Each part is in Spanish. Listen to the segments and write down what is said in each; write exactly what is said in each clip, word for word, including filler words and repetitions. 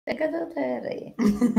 ¿De qué tú te ríes?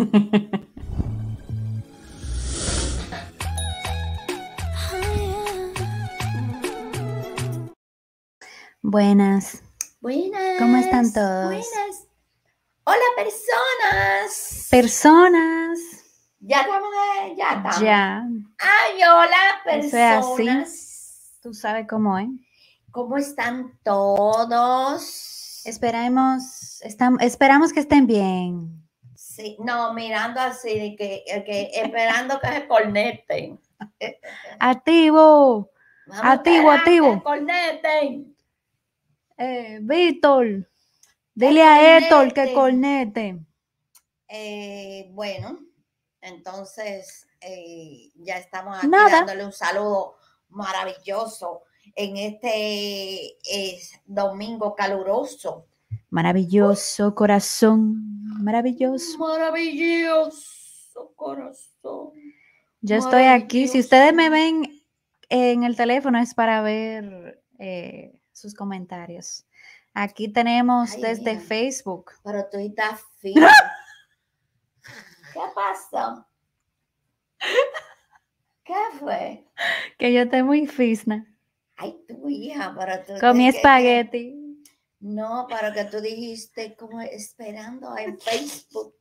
Buenas. Buenas. ¿Cómo están todos? Buenas. Hola, personas. Personas. Ya estamos, eh, ya estamos. Ya. Ay, hola, Eso es así. personas. Tú sabes cómo es. ¿Cómo están todos? Esperemos, estam- esperamos que estén bien. Sí, no, mirando así, de que, que esperando que se conecten. Activo. Vamos a Activo, esperar activo. que conecten. Eh, Víctor, Que dile a Héctor que conecten. cornete. Eh, bueno, entonces eh, ya estamos aquí Nada. dándole un saludo maravilloso en este eh, domingo caluroso. Maravilloso corazón. Maravilloso. Maravilloso corazón. Yo estoy aquí. Si ustedes me ven en el teléfono es para ver eh, sus comentarios. Aquí tenemos Ay, desde mira. Facebook. Pero tú estás fino. ¿Qué pasó? ¿Qué fue? Que yo estoy muy fisna. Ay, tu hija, pero tú... Con mi que- que- espagueti. No, pero que tú dijiste como esperando en Facebook.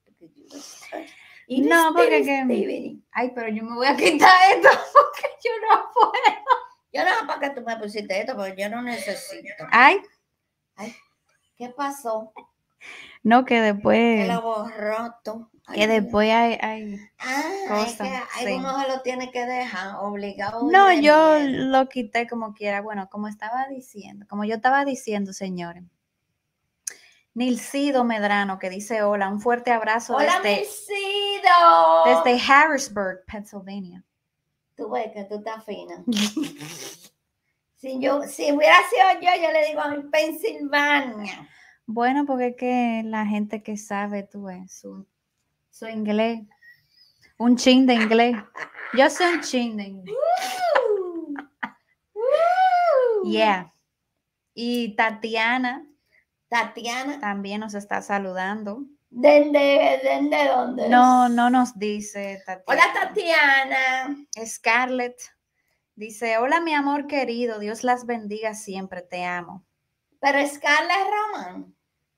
Y No, porque que... Ay, pero yo me voy a quitar esto porque yo no puedo. Yo no, ¿para qué tú me pusiste esto? Porque yo no necesito. Ay. Ay, ¿qué pasó? No, que Que después... lo borró tú. Ay, Que después hay... hay ah, cosas, es que hay sí. uno se lo tiene que dejar obligado. No, de yo miedo. lo quité como quiera. Bueno, como estaba diciendo, como yo estaba diciendo, señores. Nilcido Medrano, que dice hola, un fuerte abrazo Hola, desde, Nilcido. desde Harrisburg, Pennsylvania. Tú ves que tú estás fina. si, yo, si hubiera sido yo, yo le digo en Pensilvania. Bueno, porque es que la gente que sabe, tú ves, su, su inglés, un chin de inglés. Yo sé un chin de inglés. Uh, uh. Yeah. Y Tatiana. Tatiana. También nos está saludando. ¿Desde, desde dónde? No, no nos dice Tatiana. Hola, Tatiana. Scarlett dice, hola mi amor querido, Dios las bendiga siempre, te amo. Pero Scarlett Román.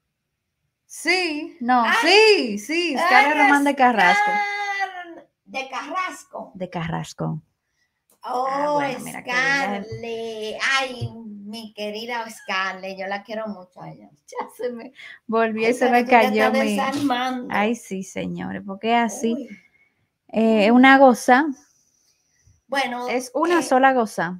Sí, no, Ay, sí, sí, Scarlett Román de Carrasco. De Carrasco. De Carrasco. Oh, ah, bueno, mira, Scarlett. Ay, mi querida Scarlett, yo la quiero mucho a ella. Ya se me volvió Ay, y se me cayó mi... Desarmando. Ay, sí, señores, porque es así. Uy. Es eh, una goza. Bueno. Es una eh, sola goza.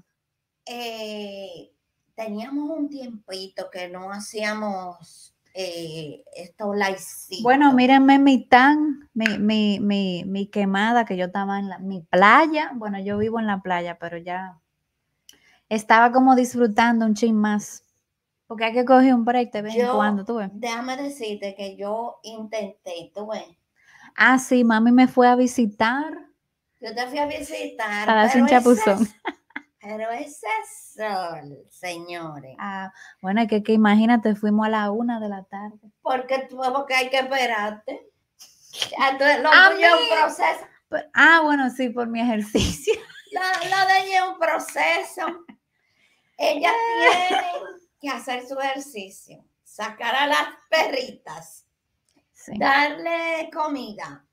Eh, teníamos un tiempito que no hacíamos eh, esto livecito. Bueno, mírenme mi tan, mi, mi, mi, mi quemada, que yo estaba en la, mi playa. Bueno, yo vivo en la playa, pero ya estaba como disfrutando un chin más. Porque hay que coger un break de vez en cuando, tú ves. Déjame decirte que yo intenté, tú ves. Ah, sí, mami me fue a visitar. Yo te fui a visitar. Para darse un chapuzón. Pero ese sol, señores. Ah, bueno, es que, que imagínate, fuimos a la una de la tarde. Porque tú, porque hay que esperarte. Entonces, lo a tuyo es un proceso. Pero, ah, bueno, sí, por mi ejercicio. Lo, lo de ella es un proceso. Ellas tienen que hacer su ejercicio, sacar a las perritas, sí. Darle comida,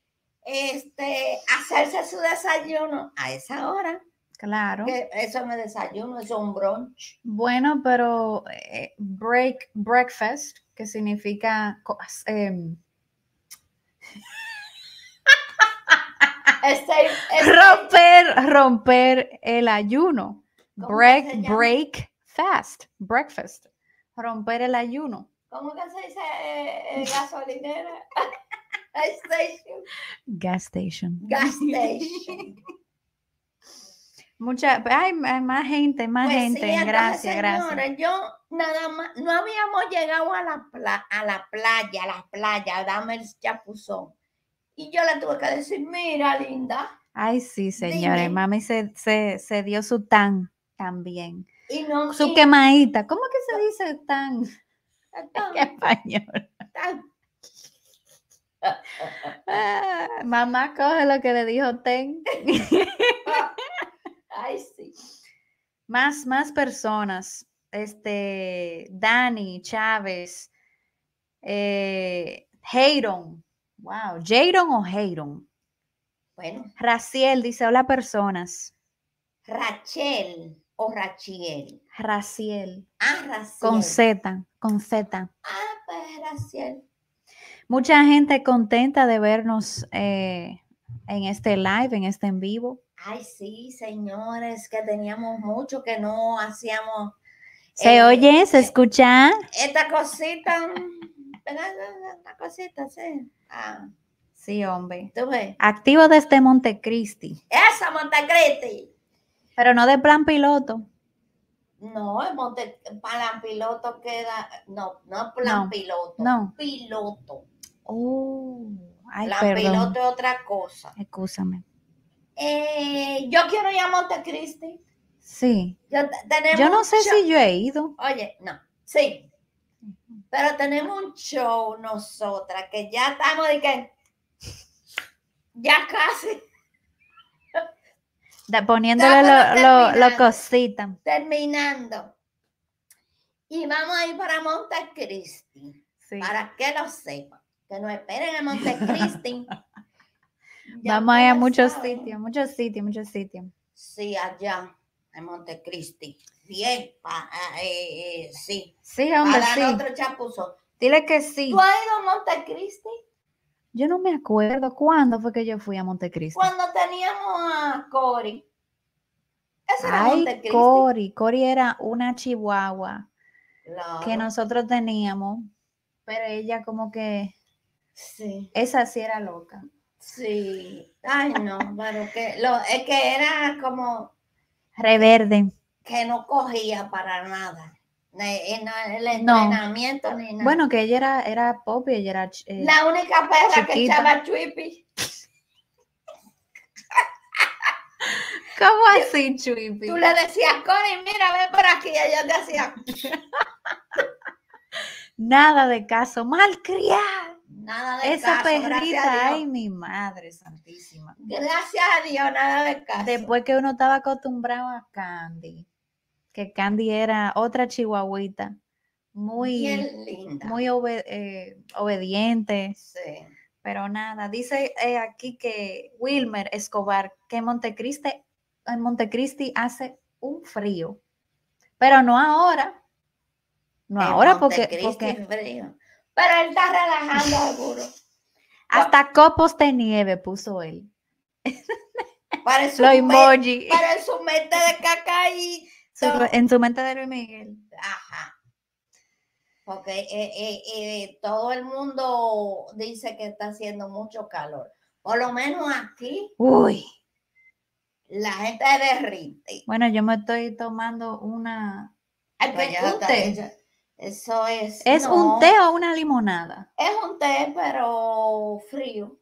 este, hacerse su desayuno a esa hora. Claro. Que eso no es desayuno, eso es un brunch. Bueno, pero eh, break, breakfast, que significa eh, este, este, romper, romper el ayuno. Break, break fast, breakfast. Romper el ayuno. ¿Cómo que se dice eh, gasolinera? Station. Gas station. Gas station. Mucha, hay más gente, más pues gente. Sí, entonces, gracias, señora, gracias. Yo nada más, no habíamos llegado a la, pla a la playa, a la playa, a darme el chapuzón. Y yo le tuve que decir, mira, linda. Ay, sí, señores, mami se, se, se dio su tan también. Y no, su y, quemadita. ¿Cómo que se dice tan? En español. Tan. Ah, mamá coge lo que le dijo Ten. Ay, sí. Más, más personas. Este, Dani, Chávez, eh, Heiron. Wow, Jayron o Heiron. Bueno. Raciel dice, hola personas. Rachel o Rachiel. Raciel. Ah, Raciel. Con Z, con Z. Ah, pues Raciel. Mucha gente contenta de vernos eh, en este live, en este en vivo. Ay, sí, señores, que teníamos mucho que no hacíamos. ¿Se eh, oye? ¿Se escucha? Esta cosita, esta cosita, sí. Ah, sí, hombre. ¿tú ves? Activo desde Montecristi. Esa Montecristi. Pero no de plan piloto. No, el Monte, plan piloto queda, no, no plan no, piloto, no. piloto. Oh, ay, plan perdón. piloto es otra cosa. Excúsame. Eh, yo quiero ir a Montecristi. Sí. Yo, tenemos yo no sé show. si yo he ido. Oye, no, sí. Pero tenemos un show nosotras que ya estamos de que ya casi. De, poniéndole lo, lo, lo cosita. Terminando. Y vamos a ir para Montecristi. Sí. Para que lo sepan. Que nos esperen en Montecristi. Vamos a ir a muchos sitios, muchos sitios, muchos sitios. Sí, allá, en Montecristi. Bien, pa, eh, eh, sí. Sí, hombre, para sí. otro chapuzo. Dile que sí. ¿Tú has ido a Montecristi? Yo no me acuerdo. ¿Cuándo fue que yo fui a Montecristi? Cuando teníamos a Cori. Ese era Ay, Montecristi. Cori. Cori era una chihuahua claro. que nosotros teníamos, pero ella como que... Sí. Esa sí era loca. Sí. Ay, no, pero que lo, es que era como... Reverde. Que no cogía para nada. En el entrenamiento no. ni nada. Bueno, que ella era, era pop y ella era eh, la única perra chiquita. que echaba chuipi. ¿Cómo así, chuipi? Tú le decías, Cori, mira, ven por aquí. Y ella te hacía... Nada de caso, malcriada. Nada de Esa caso. Esa perrita, ay, mi madre santísima. Gracias a Dios, nada de caso. Después que uno estaba acostumbrado a Candy, que Candy era otra chihuahuita, muy, bien linda, muy obed eh, obediente. Sí. Pero nada, dice eh, aquí que Wilmer Escobar, que en Montecristi, en Montecristi hace un frío, pero no ahora. No en ahora porque, porque frío. Pero él está relajando seguro. Hasta copos de nieve puso él. Para su Lo emoji. Para su mente de caca y su, en su mente de Luis Miguel. Ajá. Porque eh, eh, eh, todo el mundo dice que está haciendo mucho calor. Por lo menos aquí. Uy. La gente derrite. Bueno, yo me estoy tomando una... Que, un té. Eso es. ¿Es no, un té o una limonada? Es un té, pero frío.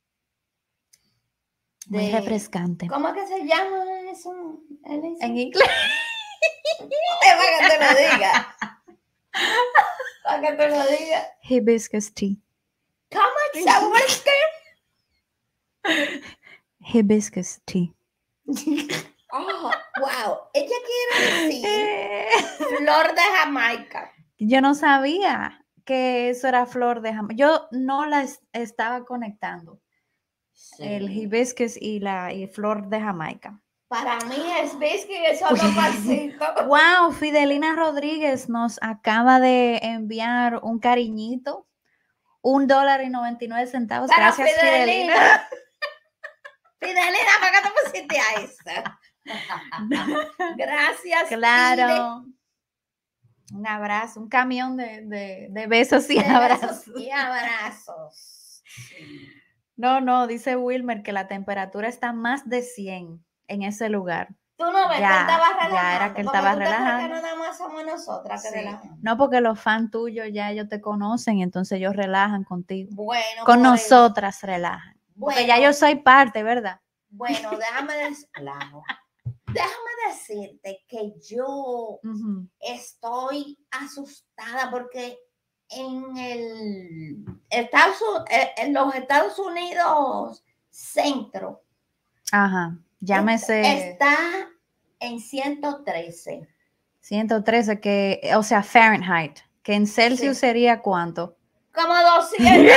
De, muy refrescante. ¿Cómo es que se llama eso? En inglés. Para que te lo diga. Para que te lo diga. Hibiscus tea. ¿Cómo es sabor qué? Hibiscus tea. Oh, wow. Ella quiere decir flor de Jamaica. Yo no sabía que eso era flor de Jamaica. Yo no la es, estaba conectando. Sí. El hibiscus y la y flor de Jamaica. Para mí es hibiscus y eso no pasito. Wow, Fidelina Rodríguez nos acaba de enviar un cariñito. Un dólar y noventa y nueve centavos. Para Gracias, Fidelina. Fidelina. Fidelina, ¿para qué te pusiste a eso? Gracias. Claro. Fide. Un abrazo, un camión de, de, de besos y de abrazos. Besos y abrazos. No, no, dice Wilmer que la temperatura está más de cien en ese lugar. Tú no ves ya, que él estaba relajando. Ya era que él estaba relajando. Que no nada más somos nosotras que sí. relajamos. No, porque los fans tuyos ya ellos te conocen y entonces ellos relajan contigo. Bueno, con nosotras eso. Relajan. Bueno, porque ya yo soy parte, ¿verdad? Bueno, déjame decir, claro. Déjame decirte que yo uh-huh. estoy asustada porque en el Estados, en los Estados Unidos centro. Ajá, llámese. Está en ciento trece. ciento trece, que, o sea, Fahrenheit, que en Celsius sí. Sería ¿cuánto? Como doscientos.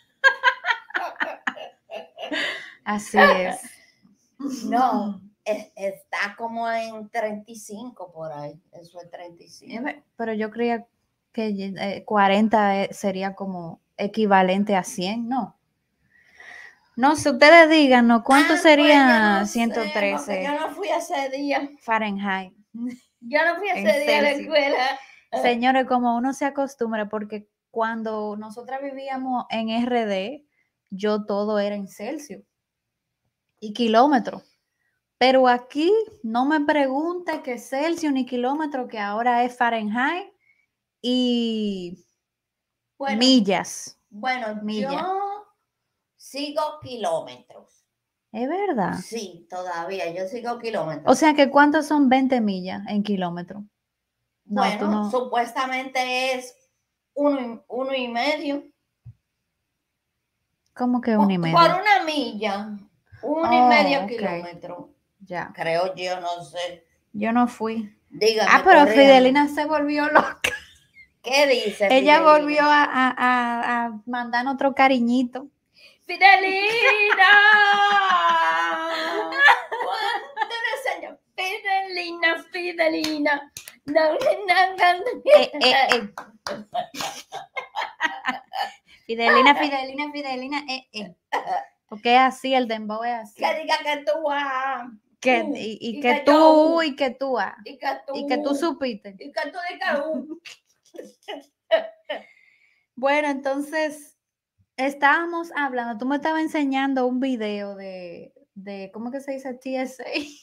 Así es. No, es, está como en treinta y cinco por ahí. Eso es treinta y cinco. Pero yo creía que eh, cuarenta sería como equivalente a cien, ¿no? No sé, ustedes díganos, ¿cuánto ah, sería pues ciento trece? Sé, yo no fui ese día. Fahrenheit. Yo no fui ese día a la escuela. Señores, como uno se acostumbra, porque cuando nosotras vivíamos en R D, yo todo era en Celsius y kilómetros. Pero aquí no me pregunte que Celsius ni kilómetro, que ahora es Fahrenheit y bueno, millas. Bueno, millas. Yo sigo kilómetros. ¿Es verdad? Sí, todavía, yo sigo kilómetros. O sea que ¿cuántos son veinte millas en kilómetros? No, bueno, no... supuestamente es uno, uno y medio. ¿Cómo que uno y medio? Por una milla, uno oh, y medio okay. kilómetro. Ya. Creo yo, no sé. Yo no fui. Dígame. Ah, pero corriendo. Fidelina se volvió loca. ¿Qué dice? Ella Fidelina? volvió a, a, a, a mandar otro cariñito. ¡Fidelina! Fidelina, Fidelina. No, no, no. Eh, eh, eh. Fidelina, Fidelina, Fidelina, eh, eh. Porque es así, el dembow es así. Que diga que tú ah, que, uh, y, y, y que, que tú, yo, y que tú ah, y que tú, y que tú supiste. Y que tú digas uh. Bueno, entonces estábamos hablando, tú me estabas enseñando un video de, de ¿cómo que se dice? T S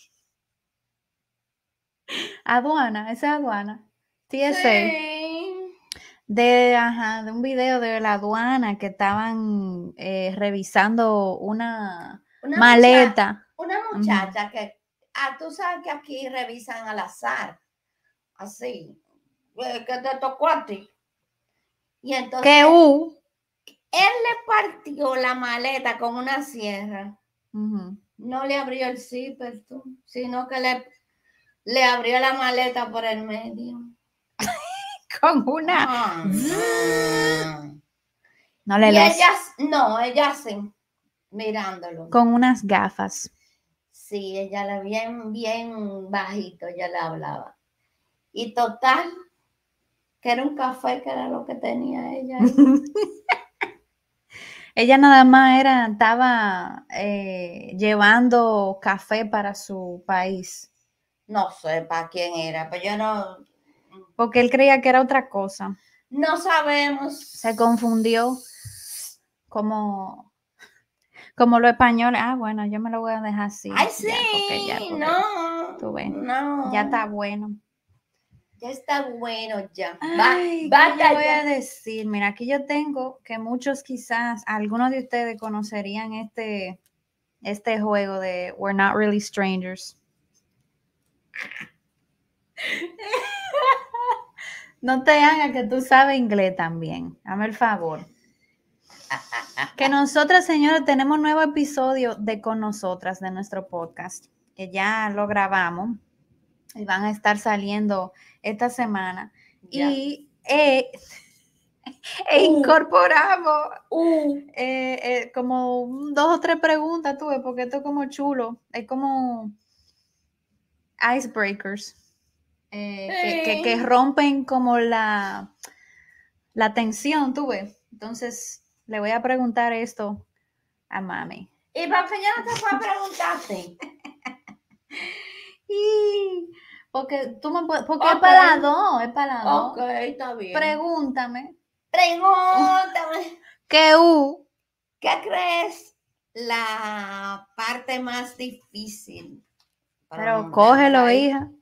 A. Aduana, esa es aduana. T S A. Sí. De, ajá, de un video de la aduana que estaban eh, revisando una, una maleta. Muchacha, una muchacha uh-huh. que, ah, tú sabes que aquí revisan al azar, así, que te tocó a ti. Y entonces, ¿Qué uh? él le partió la maleta con una sierra. Uh-huh. No le abrió el zipper, tú, sino que le, le abrió la maleta por el medio. Con una. Ah, no. No le y los... ella, no, ella sí, mirándolo. Con unas gafas. Sí, ella le bien, bien bajito, ella le hablaba. Y total, que era un café, que era lo que tenía ella. Ella nada más era, estaba eh, llevando café para su país. No sé para quién era, pero yo no... Porque él creía que era otra cosa. No sabemos. Se confundió como, como lo español. Ah, bueno, yo me lo voy a dejar así. Ay, sí, ya, porque, ya, porque, no, tú ves, no. ya está bueno. Ya está bueno, ya. Ay, va, ¿qué voy a decir? Mira, aquí yo tengo que muchos quizás, algunos de ustedes conocerían este, este juego de We're Not Really Strangers. No te hagas que tú sabes inglés también. Hazme el favor. Que nosotras, señores, tenemos un nuevo episodio de Con Nosotras, de nuestro podcast, que ya lo grabamos y van a estar saliendo esta semana. Ya. Y eh, e uh, incorporamos uh, eh, eh, como dos o tres preguntas, tuve, porque esto es como chulo. Es como icebreakers. Eh, hey. que, que, que rompen como la, la tensión, tú ves. Entonces, le voy a preguntar esto a mami. ¿Y para qué ya no te fue a preguntarte? y, porque tú me puedes, porque okay. es para las dos, es para las dos. Ok, está bien. Pregúntame. Pregúntame. ¿Qué u? ¿Qué crees la parte más difícil? Pero cógelo, ahí? hija.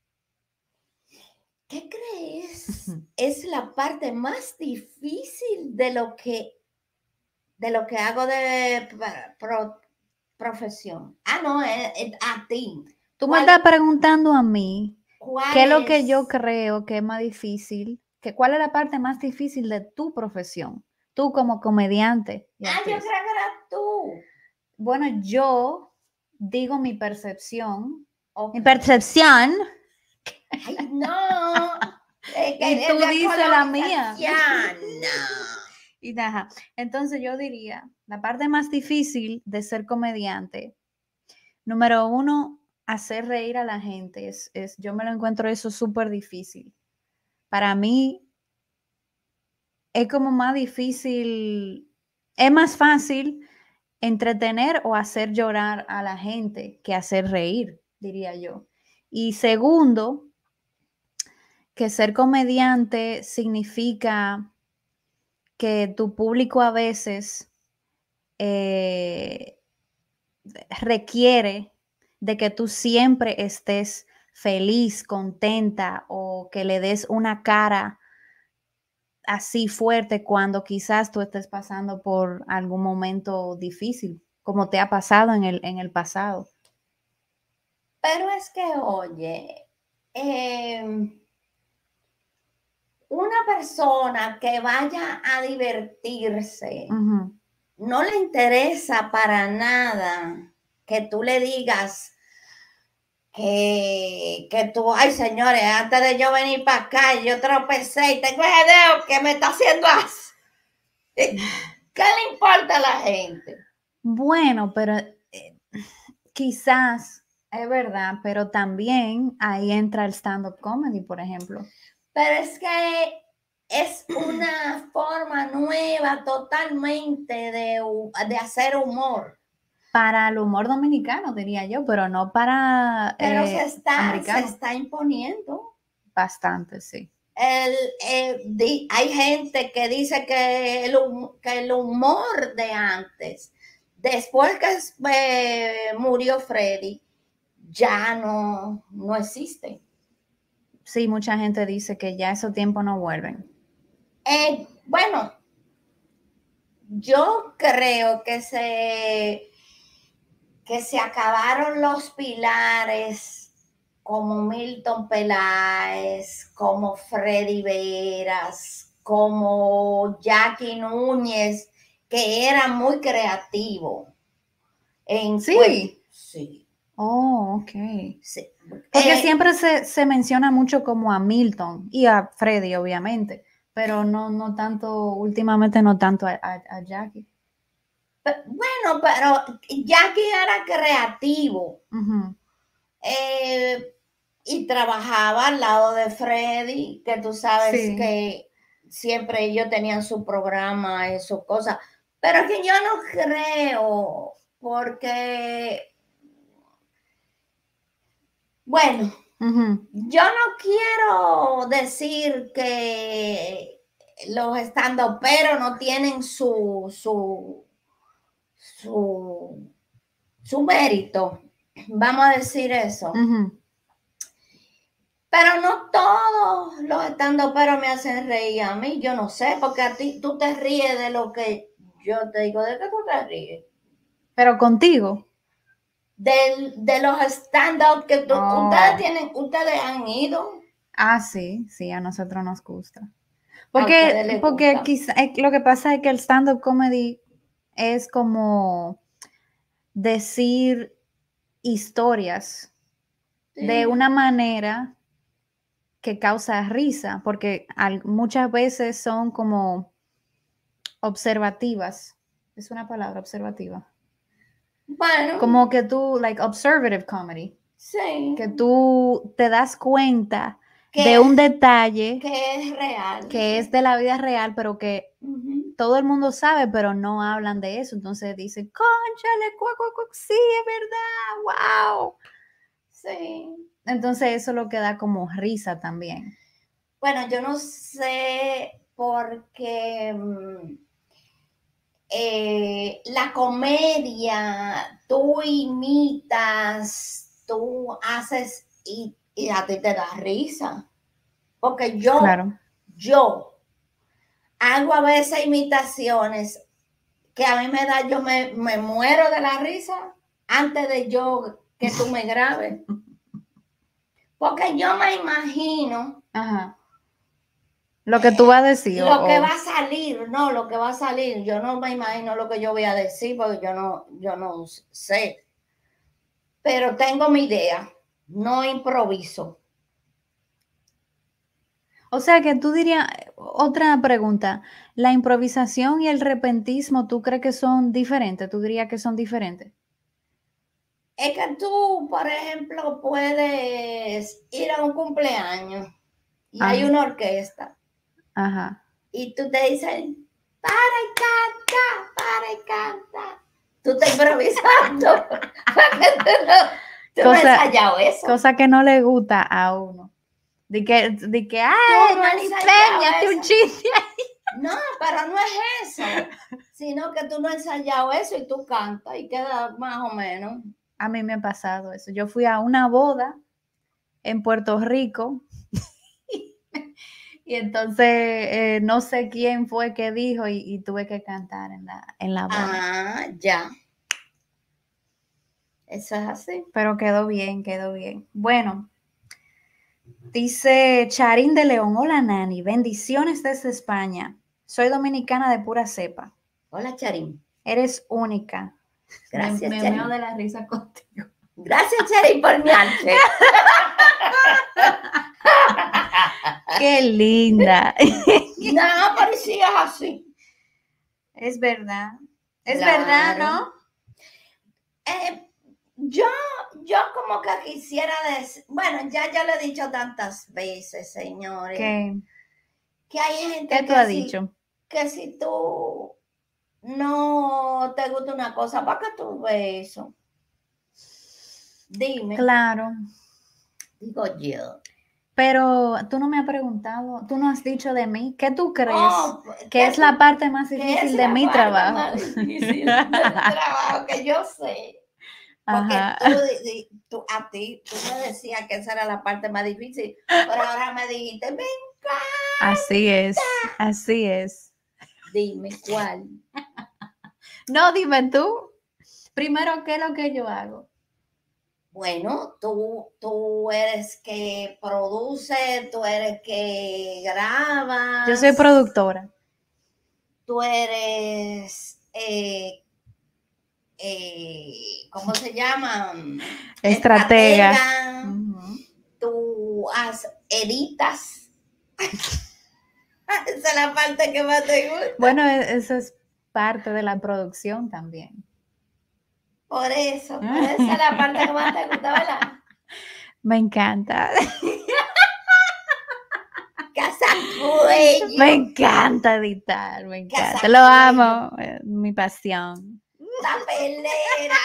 ¿Qué crees? Uh-huh. Es la parte más difícil de lo que de lo que hago de pro, profesión. Ah, no, es, es a ti. Tú me estás preguntando a mí qué es lo que yo creo que es más difícil que, ¿cuál es la parte más difícil de tu profesión? Tú como comediante. Ah, yo creo que era tú. Bueno, yo digo mi percepción. Okay. Mi percepción. Ay, no. Es que y tú dices la mía. No. Y nada. Entonces yo diría, la parte más difícil de ser comediante, número uno, hacer reír a la gente. Es, es, yo me lo encuentro eso súper difícil. Para mí es como más difícil, es más fácil entretener o hacer llorar a la gente que hacer reír, diría yo. Y segundo, que ser comediante significa que tu público a veces eh, requiere de que tú siempre estés feliz, contenta o que le des una cara así fuerte cuando quizás tú estés pasando por algún momento difícil, como te ha pasado en el, en el pasado. Pero es que, oye, eh, una persona que vaya a divertirse, uh-huh. no le interesa para nada que tú le digas que, que tú, ay señores, antes de yo venir para acá, yo tropecé y tengo ese dedo que me está haciendo así. ¿Qué le importa a la gente? Bueno, pero eh, quizás es verdad, pero también ahí entra el stand-up comedy, por ejemplo. Pero es que es una forma nueva totalmente de, de hacer humor. Para el humor dominicano, diría yo, pero no para Pero eh, se, está, americano. se está imponiendo. Bastante, sí. El, el, di, hay gente que dice que el, que el humor de antes, después que eh, murió Freddy, ya no, no existe. Sí, mucha gente dice que ya esos tiempos no vuelven. Eh, bueno, yo creo que se, que se acabaron los pilares como Milton Peláez, como Freddy Veras, como Jackie Núñez, que era muy creativo. En sí. Pues, sí. Oh, ok. Sí. Porque eh, siempre se, se menciona mucho como a Milton y a Freddy, obviamente, pero no, no tanto, últimamente no tanto a, a, a Jackie. Pero, bueno, pero Jackie era creativo. Uh-huh. Eh, y trabajaba al lado de Freddy, que tú sabes sí. que siempre ellos tenían su programa y sus cosas. Pero es que yo no creo, porque, bueno, uh-huh. yo no quiero decir que los estandoperos no tienen su, su, su, su mérito, vamos a decir eso. Uh-huh. Pero no todos los estandoperos me hacen reír a mí, yo no sé, porque a ti tú te ríes de lo que yo te digo, ¿de qué tú te ríes? Pero contigo. De, de los stand-up que tú, oh. ustedes tienen, ustedes han ido. Ah, sí, sí, a nosotros nos gusta. Porque, porque gusta? Quizá, lo que pasa es que el stand-up comedy es como decir historias sí. de una manera que causa risa, porque al, muchas veces son como observativas. Es una palabra observativa. Bueno. Como que tú, like observative comedy. Sí. Que tú te das cuenta de un detalle que es real. Que sí. es de la vida real, pero que uh-huh. todo el mundo sabe, pero no hablan de eso. Entonces dicen, cónchale, cu, cu, cu, sí, es verdad, wow. Sí. Entonces eso es lo que da como risa también. Bueno, yo no sé porque eh, la comedia, tú imitas, tú haces y, y a ti te da risa. Porque yo, claro. yo hago a veces imitaciones que a mí me da, yo me, me muero de la risa antes de yo que tú me grabes. Porque yo me imagino Ajá. Lo que tú vas a decir. Lo o, que o... va a salir, no, lo que va a salir. Yo no me imagino lo que yo voy a decir porque yo no, yo no sé. Pero tengo mi idea, no improviso. O sea que tú dirías, otra pregunta, ¿la improvisación y el repentismo tú crees que son diferentes? ¿Tú dirías que son diferentes? Es que tú, por ejemplo, puedes ir a un cumpleaños y Ajá. hay una orquesta. Ajá. Y tú te dicen, para y canta, para y canta. Tú estás improvisando. tú no, tú cosa, no has ensayado eso. Cosa que no le gusta a uno. De que, de que ay, no enséñate un chiste ahí. No, pero no es eso. Sino que tú no has ensayado eso y tú cantas y queda más o menos. A mí me ha pasado eso. Yo fui a una boda en Puerto Rico y entonces eh, no sé quién fue que dijo y, y tuve que cantar en la, en la boda. Ah, ya. Eso es así. Pero quedó bien, quedó bien. Bueno, dice Charín de León. Hola, Nani. Bendiciones desde España. Soy dominicana de pura cepa. Hola, Charín. Eres única. Gracias, me, me meo de la risa contigo. Gracias, Charín, por mi arte. Qué linda. No, pero sí es así. Es verdad. Es claro. verdad, ¿no? Eh, yo, yo como que quisiera decir, bueno, ya ya lo he dicho tantas veces, señores. ¿Qué? Que hay gente ¿Qué tú que has si, dicho? Que si tú no te gusta una cosa, ¿para qué tú ves eso? Dime. Claro. Digo yo. Pero tú no me has preguntado, tú no has dicho de mí, ¿qué tú crees oh, que es tú, la parte más difícil de mi trabajo? Más difícil de mi trabajo que yo sé. Porque tú, tú, a ti, tú me decías que esa era la parte más difícil, pero ahora me dijiste, me encanta. Así es, así es. Dime cuál. No, dime tú. Primero, ¿qué es lo que yo hago? Bueno, tú, tú eres que produce, tú eres que graba. Yo soy productora. Tú eres, eh, eh, ¿cómo se llama? Estratega. Estratega. Uh-huh. Tú has, editas. Esa es la parte que más te gusta. Bueno, eso es parte de la producción también. Por eso, por esa es la parte que más te gusta, ¿verdad? Me encanta. Cazacuello. Me encanta editar, me encanta. Cazacuello. Lo amo, mi pasión. La pelera.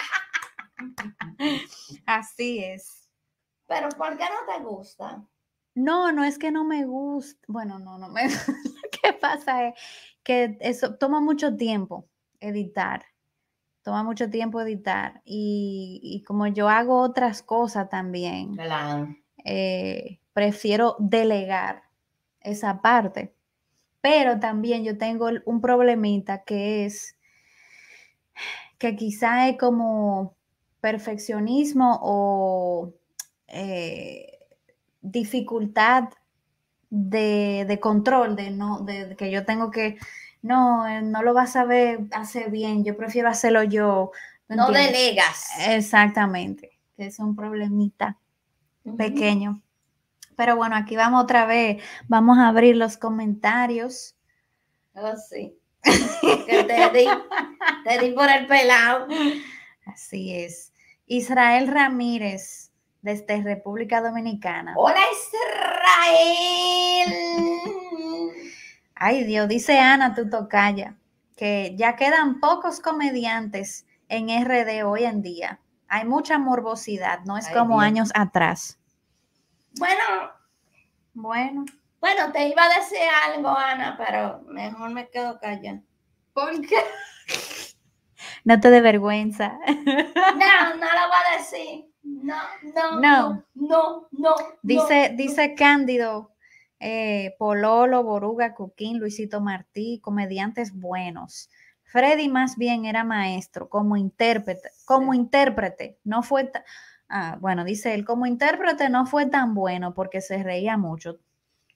Así es. Pero ¿por qué no te gusta? No, no es que no me gusta. Bueno, no, no me gusta. Lo que pasa es que eso toma mucho tiempo editar. Toma mucho tiempo editar. Y, y como yo hago otras cosas también, claro. eh, prefiero delegar esa parte. Pero también yo tengo un problemita que es que quizá es como perfeccionismo o eh, dificultad de, de control, de no, de, de que yo tengo que, no, no lo vas a saber hacer bien, yo prefiero hacerlo yo. No entiendes? Delegas. Exactamente, que es un problemita uh-huh. pequeño. Pero bueno, aquí vamos otra vez, vamos a abrir los comentarios. Oh, sí. Que te di, te di por el pelado. Así es. Israel Ramírez, desde República Dominicana. Hola, Israel. Ay, Dios, dice Ana, tu tocaya, que ya quedan pocos comediantes en R D hoy en día. Hay mucha morbosidad, no es Ay, como Dios. Años atrás. Bueno, bueno. Bueno, te iba a decir algo, Ana, pero mejor me quedo callada. ¿Por qué? No te dé vergüenza. No, no lo voy a decir. No, no, no, no, no. Dice, no, dice no. Cándido, eh, Pololo, Boruga, Cuquín, Luisito Martí, comediantes buenos. Freddy más bien era maestro, como intérprete, como sí. intérprete, no fue, ta- ah, bueno, dice él, como intérprete no fue tan bueno porque se reía mucho.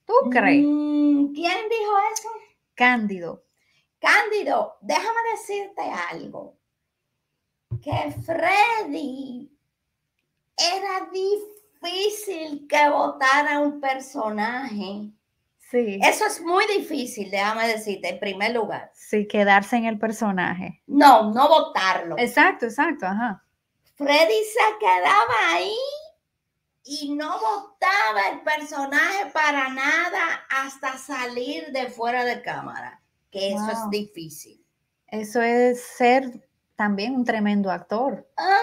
¿Tú crees? Mm, ¿Quién dijo eso? Cándido. Cándido, déjame decirte algo. Que Freddy era difícil que votara un personaje. Sí. Eso es muy difícil, déjame decirte, en primer lugar. Sí, quedarse en el personaje. No, no votarlo. Exacto, exacto, ajá. Freddy se quedaba ahí y no votaba el personaje para nada hasta salir de fuera de cámara, que eso wow. es difícil. Eso es ser también un tremendo actor. Ah.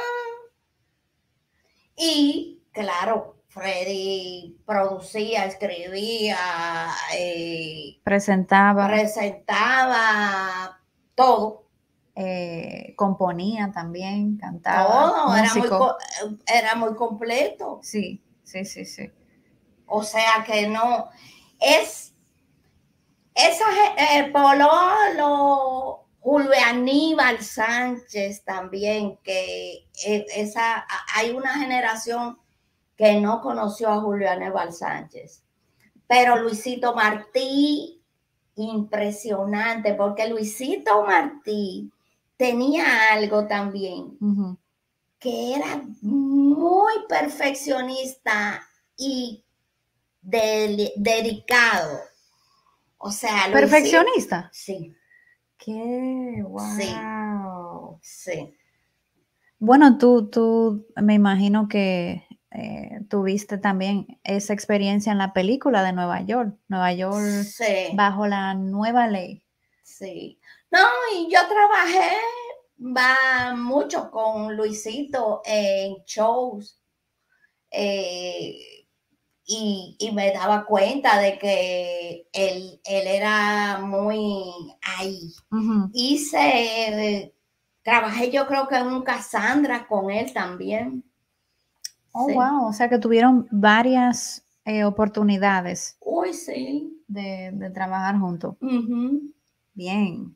Y claro, Freddy producía, escribía, eh, presentaba, presentaba todo. Eh, componía también, cantaba. Todo, era muy, era muy completo. Sí, sí, sí, sí. O sea que no, es, esa, eh, Pololo, Julio Aníbal Sánchez también, que esa, hay una generación que no conoció a Julio Aníbal Sánchez. Pero Luisito Martí, impresionante, porque Luisito Martí tenía algo también, uh-huh. que era muy perfeccionista y de, dedicado. O sea, Luisito, ¿perfeccionista? Sí. ¿Qué? Wow. Sí. sí. Bueno, tú, tú me imagino que eh, tuviste también esa experiencia en la película de Nueva York, Nueva York sí. bajo la nueva ley. Sí. No, y yo trabajé va mucho con Luisito en shows eh, y, y me daba cuenta de que él, él era muy ahí. Uh-huh. Hice, eh, trabajé yo creo que en un Cassandra con él también. Oh, sí. Wow, o sea que tuvieron varias eh, oportunidades. Uy, sí. De, de trabajar juntos. Uh-huh. Bien.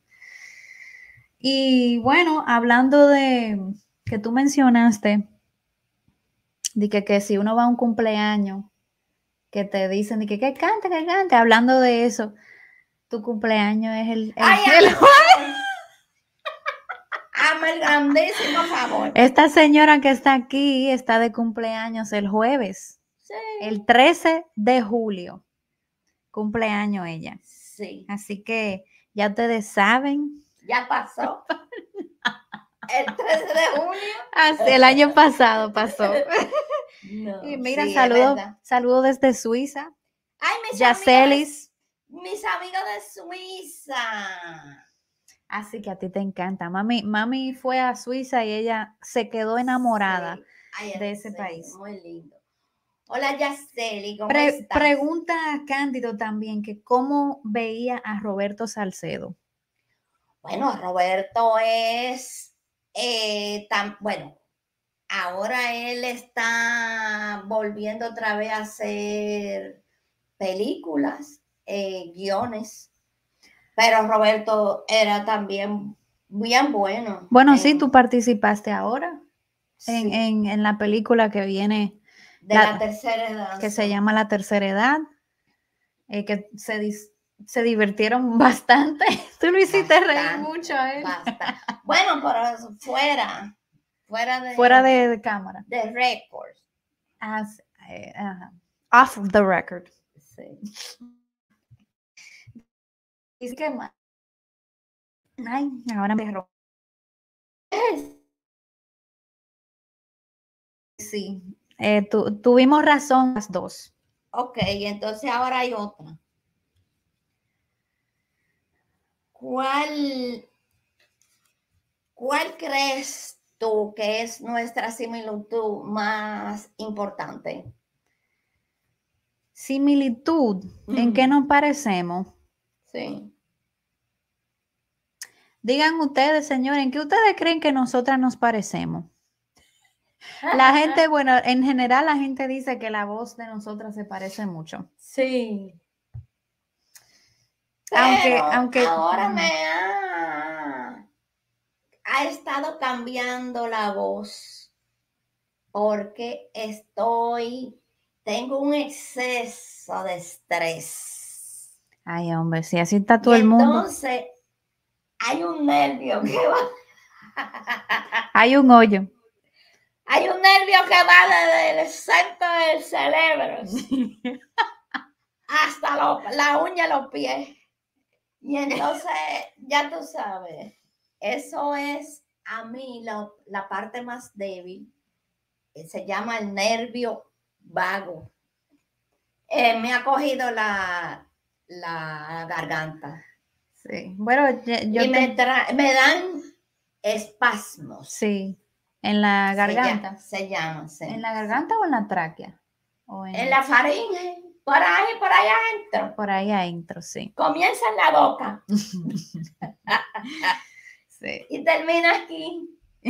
Y bueno, hablando de que tú mencionaste, de que, que si uno va a un cumpleaños, que te dicen de que, que cante, que cante, hablando de eso, tu cumpleaños es el, el, Ay, el jueves. Hazme el grandísimo favor. Esta señora que está aquí está de cumpleaños el jueves. Sí. El trece de julio. Cumpleaños ella. Sí. Así que ya ustedes saben. Ya pasó. El trece de junio. Así, el año pasado pasó. No, y mira, sí, saludo, saludo desde Suiza. Ay, mis Yacelis. Amigos, mis amigos de Suiza. Así que a ti te encanta. Mami, mami fue a Suiza y ella se quedó enamorada sí. Ay, de ese sí, país. Muy lindo. Hola, Yaceli, ¿cómo Pre estás? Pregunta a Cándido también que cómo veía a Roberto Salcedo. Bueno, Roberto es eh, tan bueno. Ahora él está volviendo otra vez a hacer películas, eh, guiones, pero Roberto era también bien bueno. Bueno, en, sí, tú participaste ahora sí. en, en, en la película que viene. De la, la tercera edad. Que sí. se llama La Tercera Edad, eh, que se, se divirtieron bastante. Tú lo hiciste bastante, reír mucho a él. Bastante. Bueno, pero fuera. Fuera de, fuera de, de cámara. De record. As, eh, uh, off the record. Sí. ¿Y qué más? Ay, ahora me robo. Sí, eh, tu, tuvimos razón las dos. Ok, entonces ahora hay otra. ¿Cuál, cuál crees tú que es nuestra similitud más importante? Similitud, mm. ¿En qué nos parecemos? Sí. Digan ustedes, señores, ¿en qué ustedes creen que nosotras nos parecemos? La gente, bueno, en general la gente dice que la voz de nosotras se parece mucho. Sí. Aunque, Pero aunque ahora me ha, ha estado cambiando la voz porque estoy tengo un exceso de estrés. Ay, hombre, si así está todo y el mundo. Entonces, hay un nervio que va. Hay un hoyo. Hay un nervio que va desde el centro del cerebro hasta lo, la uña de los pies. Y entonces, ya tú sabes, eso es a mí lo, la parte más débil. Se llama el nervio vago. Eh, me ha cogido la, la garganta. Sí, bueno, yo y te... me, me dan espasmos. Sí, en la garganta. Se llama, se llama sí. ¿En la garganta o en la tráquea? ¿O en... en la faringe, por ahí, por ahí adentro. Por ahí adentro, sí. Comienza en la boca. Sí. Y termina aquí.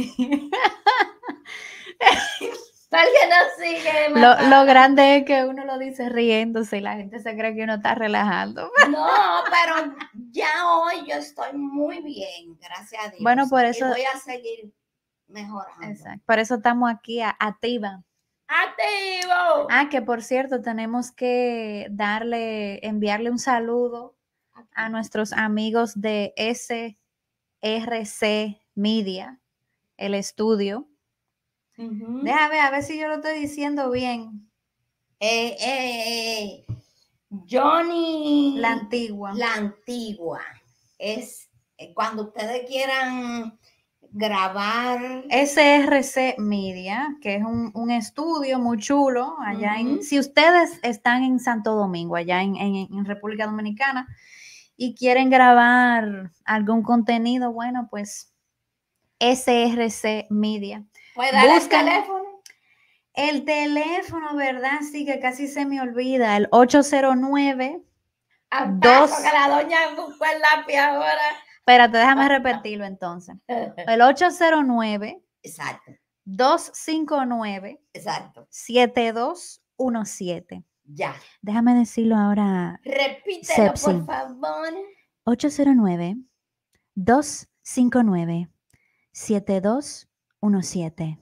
Para que no sigue. Lo, lo grande es que uno lo dice riéndose y la gente se cree que uno está relajando. No, pero ya hoy yo estoy muy bien, gracias a Dios. Bueno, por eso. Y voy a seguir mejorando. Exacto. Por eso estamos aquí a, activa. ¡Activo! Ah, que por cierto, tenemos que darle, enviarle un saludo a nuestros amigos de S R C Media, el estudio. Uh-huh. Déjame ver, a ver si yo lo estoy diciendo bien. Eh, eh, Johnny. La Antigua. La Antigua. Es cuando ustedes quieran grabar. S R C Media, que es un, un estudio muy chulo allá uh-huh. en, si ustedes están en Santo Domingo, allá en, en, en República Dominicana, y quieren grabar algún contenido, bueno, pues S R C Media. ¿Puede dar el teléfono? El teléfono, ¿verdad? Sí, que casi se me olvida, el ocho cero nueve dos que la doña buscó el lápiz ahora. Espérate, déjame repetirlo entonces. El ocho cero nueve. Exacto. dos cinco nueve. Exacto. siete dos uno siete. Ya. Déjame decirlo ahora. Repítelo, Sepsi. Por favor. ocho cero nueve dos cinco nueve siete dos uno siete.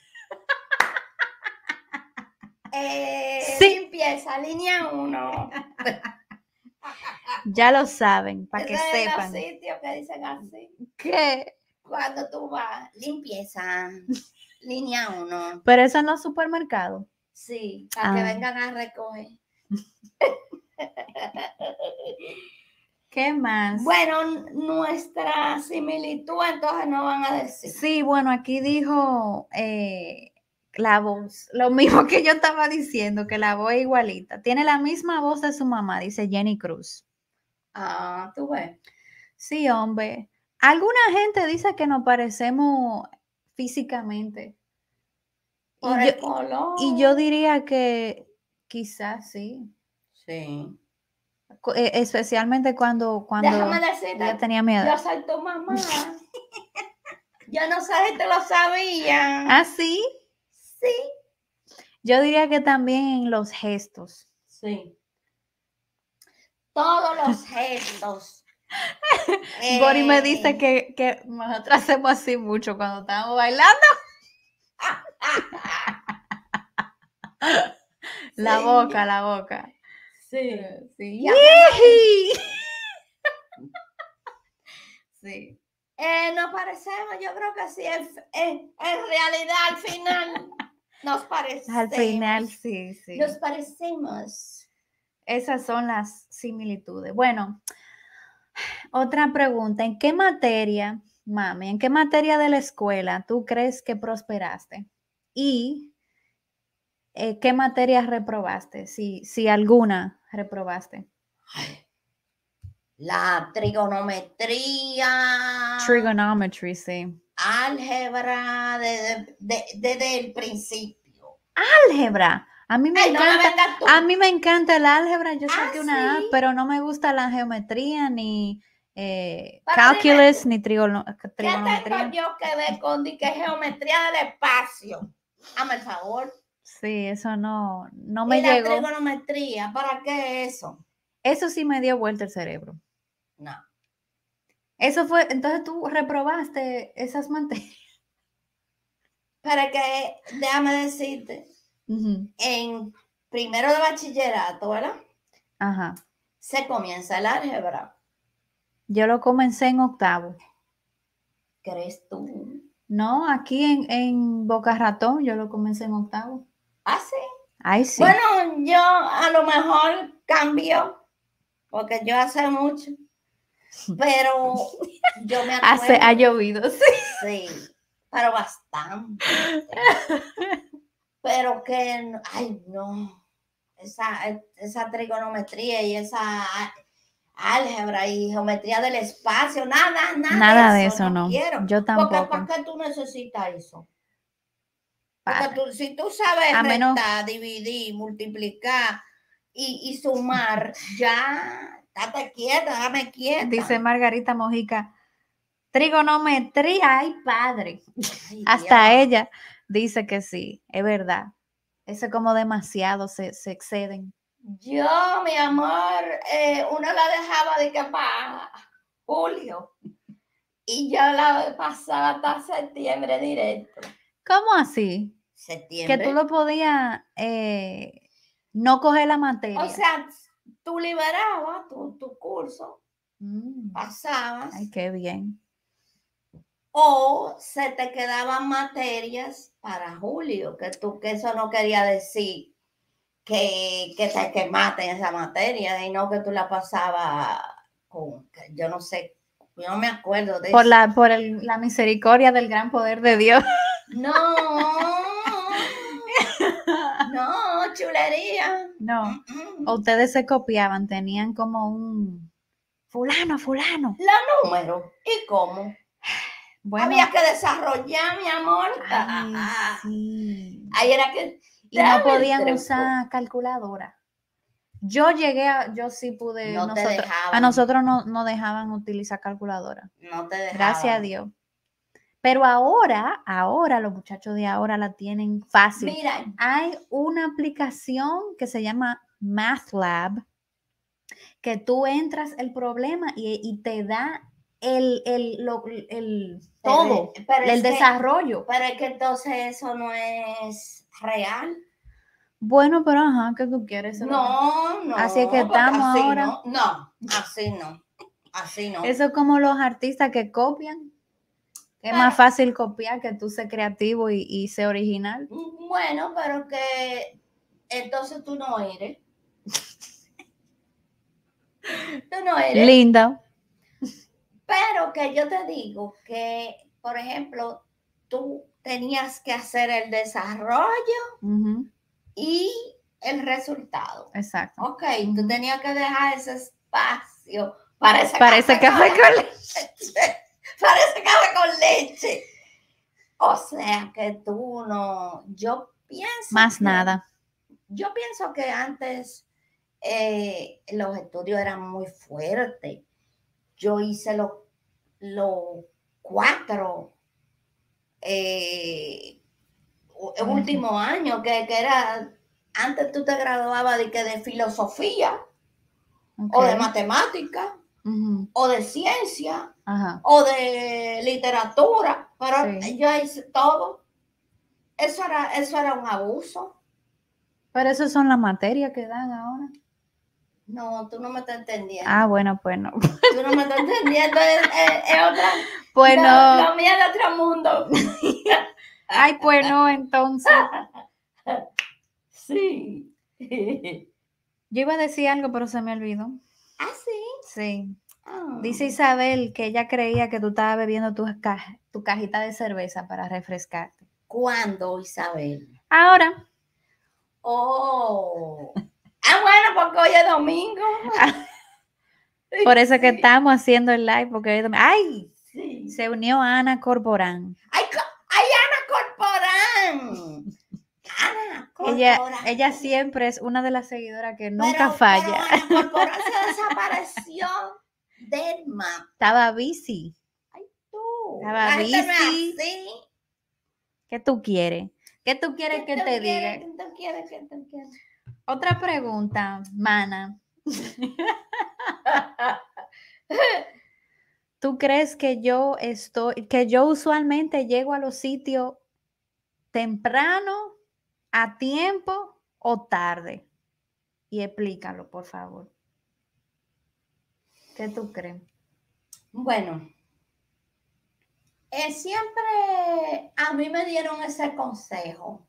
Eh, sí. Limpieza, línea uno. Ya lo saben, para que Ese sepan. Es el sitio que dicen así. ¿Qué? Cuando tú vas, limpieza, línea uno. Pero eso no es supermercado. Sí, para ah. que vengan a recoger. ¿Qué más? Bueno, nuestra similitud entonces no van a decir. Sí, bueno, aquí dijo eh, la voz, lo mismo que yo estaba diciendo, que la voz es igualita. Tiene la misma voz de su mamá, dice Jenny Cruz. Ah, tú ves. Sí, hombre. Alguna gente dice que nos parecemos físicamente. Por y, el yo, color. y yo diría que quizás sí. Sí. Especialmente cuando, cuando Déjame decirte, ya tenía miedo. Yo soy tu mamá. Yo no sé si te lo sabía. ¿Ah, sí? Sí. Yo diría que también en los gestos. Sí. Todos los gestos. eh... Bori me dice que, que nosotros hacemos así mucho cuando estamos bailando. La sí. boca, la boca. Sí. Sí. Sí. Eh, nos parecemos, yo creo que sí. En, en, en realidad, al final, nos parecemos. Al final, sí, sí. Nos parecemos. Esas son las similitudes. Bueno, otra pregunta. ¿En qué materia, mami, en qué materia de la escuela tú crees que prosperaste? Y eh, ¿qué materias reprobaste? Si, si alguna reprobaste. Ay, la trigonometría. Trigonometry, sí. Álgebra desde de, de, de el principio. Álgebra. A mí me Ay, encanta, no a mí me encanta el álgebra, yo ah, saqué una ¿sí? A, pero no me gusta la geometría, ni eh, calculus, ni trigono, trigonometría. ¿Qué tengo yo que ver con que geometría del espacio? Hazme el favor. Sí, eso no, no me ¿Y la llegó. Trigonometría, ¿para qué eso? Eso sí me dio vuelta el cerebro. No. Eso fue, entonces tú reprobaste esas materias. Para que, déjame decirte, uh-huh. en primero de bachillerato, ¿verdad? Ajá. Se comienza el álgebra. Yo lo comencé en octavo. ¿Crees tú? No, aquí en, en Boca Ratón yo lo comencé en octavo. ¿Ah, sí? Ay, sí. Bueno, yo a lo mejor cambio, porque yo hace mucho, pero yo me acuerdo. Hace, ha llovido, sí. Sí, pero bastante. Pero que, ay, no, esa, esa trigonometría y esa álgebra y geometría del espacio, nada, nada, Nada de de eso, eso, no, no. quiero. Yo tampoco. Porque ¿para qué tú necesitas eso? Porque Para. tú, si tú sabes A menos- restar, dividir, multiplicar y, y sumar, ya, date quieta, dame quieta. Dice Margarita Mojica, trigonometría, ay padre. Ay, Hasta Dios. ella dice que sí, es verdad. Eso es como demasiado, se, se exceden. Yo, mi amor, eh, uno la dejaba de que para julio y yo la pasaba hasta septiembre directo. ¿Cómo así? Septiembre. Que tú lo podías eh, no coger la materia. O sea, tú liberabas tu, tu curso, mm. pasabas. Ay, qué bien. O se te quedaban materias para julio, que tú, que eso no quería decir que, que te quemaste en esa materia, y no que tú la pasabas con, yo no sé, yo no me acuerdo de por eso. La, por el, la misericordia del gran poder de Dios. No, no, chulería. No, Mm-mm. ustedes se copiaban, tenían como un fulano, fulano. Los números, ¿y cómo? Bueno, había que desarrollar, mi amor. ay, sí. Ahí era que... Y no podían usar calculadora. Yo llegué a, yo sí pude, no nosotros, te dejaban. a nosotros no, no dejaban utilizar calculadora. No te dejaban. Gracias a Dios. Pero ahora, ahora los muchachos de ahora la tienen fácil. Mira, hay una aplicación que se llama MathLab, que tú entras el problema y, y te da el, el, lo, el todo, pero, pero el desarrollo. Que, pero es que entonces eso no es real. Bueno, pero ajá, ¿qué tú quieres? No, no. Así es que estamos así ahora. No, no, así no. Así no. Eso es como los artistas que copian. Es pero, más fácil copiar que tú ser creativo y, y ser original. Bueno, pero que entonces tú no eres. Tú no eres. Linda. Pero que yo te digo que, por ejemplo, tú tenías que hacer el desarrollo uh-huh. y el resultado. Exacto. Ok, uh-huh. Tú tenías que dejar ese espacio para ese Parece café, café con leche. Para ese café con leche. O sea que tú no, yo pienso. Más que, nada. Yo pienso que antes eh, los estudios eran muy fuertes. Yo hice los lo cuatro eh, uh-huh. último año, que, que era, antes tú te graduabas de, que de filosofía, okay. O de matemática, uh-huh. O de ciencia, uh-huh. O de literatura, pero sí. Yo hice todo. Eso era, eso era un abuso. Pero esas son las materias que dan ahora. No, tú no me estás entendiendo. Ah, bueno, pues no. Tú no me estás entendiendo, es, es, es otra. Pues no. Lo, lo mío es de otro mundo. Ay, pues no, entonces. Sí. Yo iba a decir algo, pero se me olvidó. ¿Ah, sí? Sí. Oh. Dice Isabel que ella creía que tú estabas bebiendo tu, ca- tu cajita de cerveza para refrescarte. ¿Cuándo, Isabel? Ahora. Oh. Ah, bueno, porque hoy es domingo. Por eso sí. Que estamos haciendo el live, porque hoy es domingo. ¡Ay! Sí. Se unió Ana Corporán. ¡Ay, ay Ana Corporán! Ana Corporán. Ella, ella siempre es una de las seguidoras que nunca pero, falla. Pero Ana Corporán se desapareció del mapa. Estaba busy. Ay, tú. Estaba La gente no es busy. así. ¿Qué tú quieres? ¿Qué tú quieres ¿Qué que tú te quieres, diga? ¿Qué tú quieres? ¿Qué tú quieres? Otra pregunta, Mana. ¿Tú crees que yo estoy, que yo usualmente llego a los sitios temprano, a tiempo o tarde? Y explícalo, por favor. ¿Qué tú crees? Bueno, eh, siempre a mí me dieron ese consejo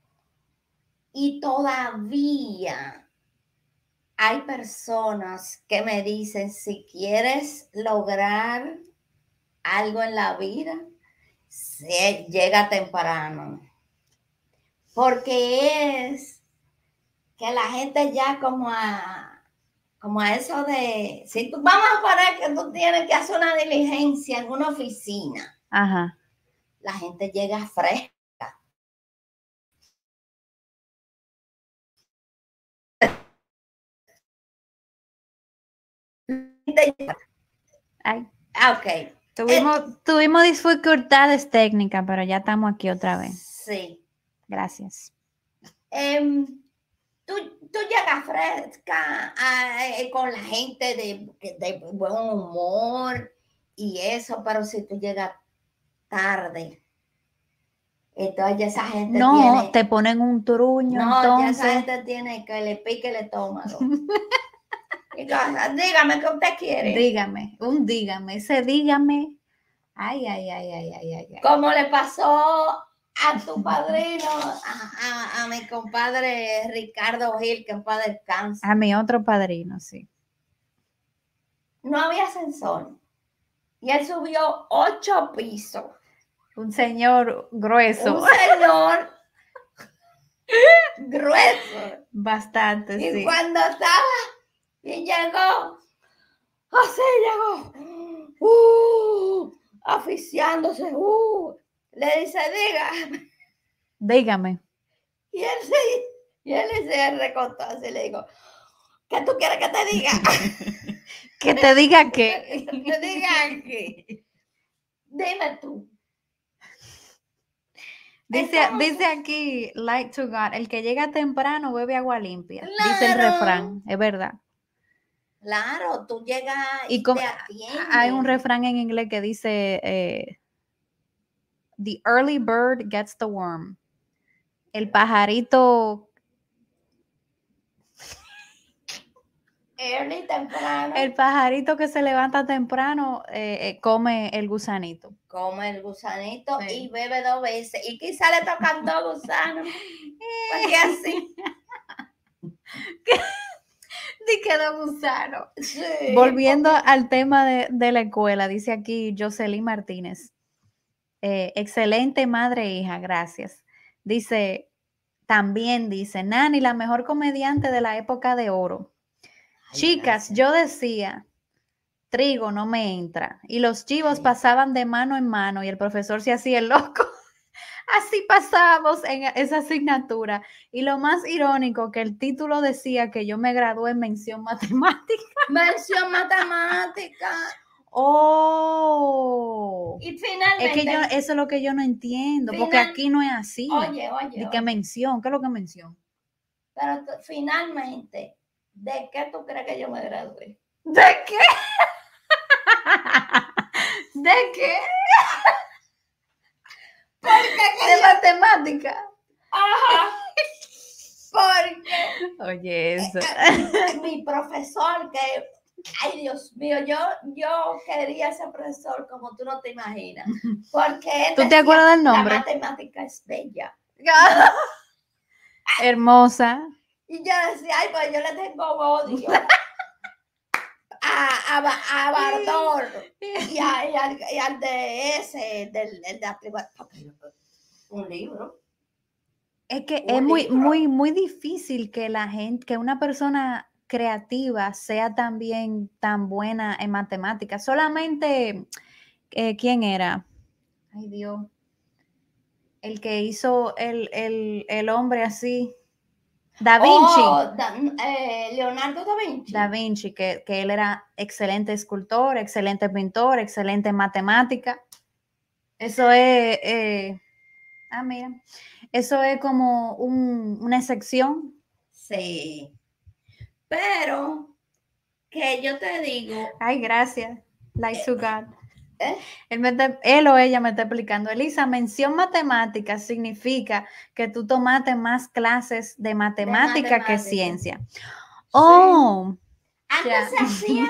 y todavía hay personas que me dicen, si quieres lograr algo en la vida, se llega temprano. Porque es que la gente ya como a, como a eso de, si tú, vamos a poner que tú tienes que hacer una diligencia en una oficina. Ajá. La gente llega fresca. Ay. Ah, ok. Tuvimos, eh, tuvimos dificultades técnicas, pero ya estamos aquí otra vez. Sí. Gracias. Eh, tú, tú llegas fresca eh, con la gente de, de buen humor y eso, pero si tú llegas tarde, entonces esa gente no, tiene... te ponen un truño, no, entonces... ya esa gente tiene que le pique el estómago. Entonces, dígame qué usted quiere. Dígame, un dígame, ese dígame. Ay, ay, ay, ay, ay, ay. ay. Como le pasó a tu padrino, a, a, a mi compadre Ricardo Gil, que en paz descanse. A mi otro padrino, sí. No había ascensor. Y él subió ocho pisos. Un señor grueso. Un señor grueso. Bastante, y sí. Y cuando estaba, y llegó, así llegó, uh, aficiándose, uh, le dice, diga. Dígame. Y él se, y él se recostó así, le digo, ¿qué tú quieres que te diga? Que te diga qué. Que te diga qué. Dime tú. Dice, Estamos... dice aquí, like to God, el que llega temprano bebe agua limpia. Claro. Dice el refrán, es verdad. Claro, tú llegas y, y te atiendes. Hay un refrán en inglés que dice, eh, the early bird gets the worm. El pajarito... Early, temprano. El pajarito que se levanta temprano eh, eh, come el gusanito. Come el gusanito sí. Y bebe dos veces. Y quizá le tocan dos gusanos. Porque así. Ni quedó gusano. Sí, Volviendo porque... al tema de, de la escuela, dice aquí Jocelyn Martínez. Eh, excelente madre e hija, gracias. Dice, también dice, Nani, la mejor comediante de la época de oro. Ay, Chicas, gracias. Yo decía, trigo no me entra. Y los chivos Ay. Pasaban de mano en mano y el profesor se hacía el loco. Así pasábamos en esa asignatura. Y lo más irónico, que el título decía que yo me gradué en mención matemática. Mención matemática. Oh. Y finalmente. Es que yo, eso es lo que yo no entiendo, final, porque aquí no es así. Oye, oye. ¿De qué mención? ¿Qué es lo que mención? Pero tú, finalmente, ¿de qué tú crees que yo me gradué? ¿De qué? ¿De qué? Porque de matemática. Ajá. Porque. Oye, eso. Mi profesor, que. Ay, Dios mío, yo, yo quería ser profesor como tú no te imaginas. Porque. ¿Tú te acuerdas del nombre? La matemática es bella. Hermosa. Y yo decía, ay, pues yo le tengo odio. A, a, a Bardor y, a, y, al, y al de ese, del, del de aplicar un libro. Es que un es muy, libro. muy, muy difícil que la gente, que una persona creativa sea también tan buena en matemáticas. Solamente, eh, ¿quién era? Ay, Dios. El que hizo el, el, el hombre así. Da Vinci. Oh, da, eh, Leonardo da Vinci. Da Vinci, que, que él era excelente escultor, excelente pintor, excelente matemática. Eso es, eh, ah, mira, eso es como un, una excepción. Sí, pero que yo te digo. Ay, gracias. Like to God. ¿Eh? Él, me está, él o ella me está explicando. Elisa, mención matemática significa que tú tomaste más clases de matemática, de matemática. que ciencia. Sí. Oh. Antes ya. se hacía.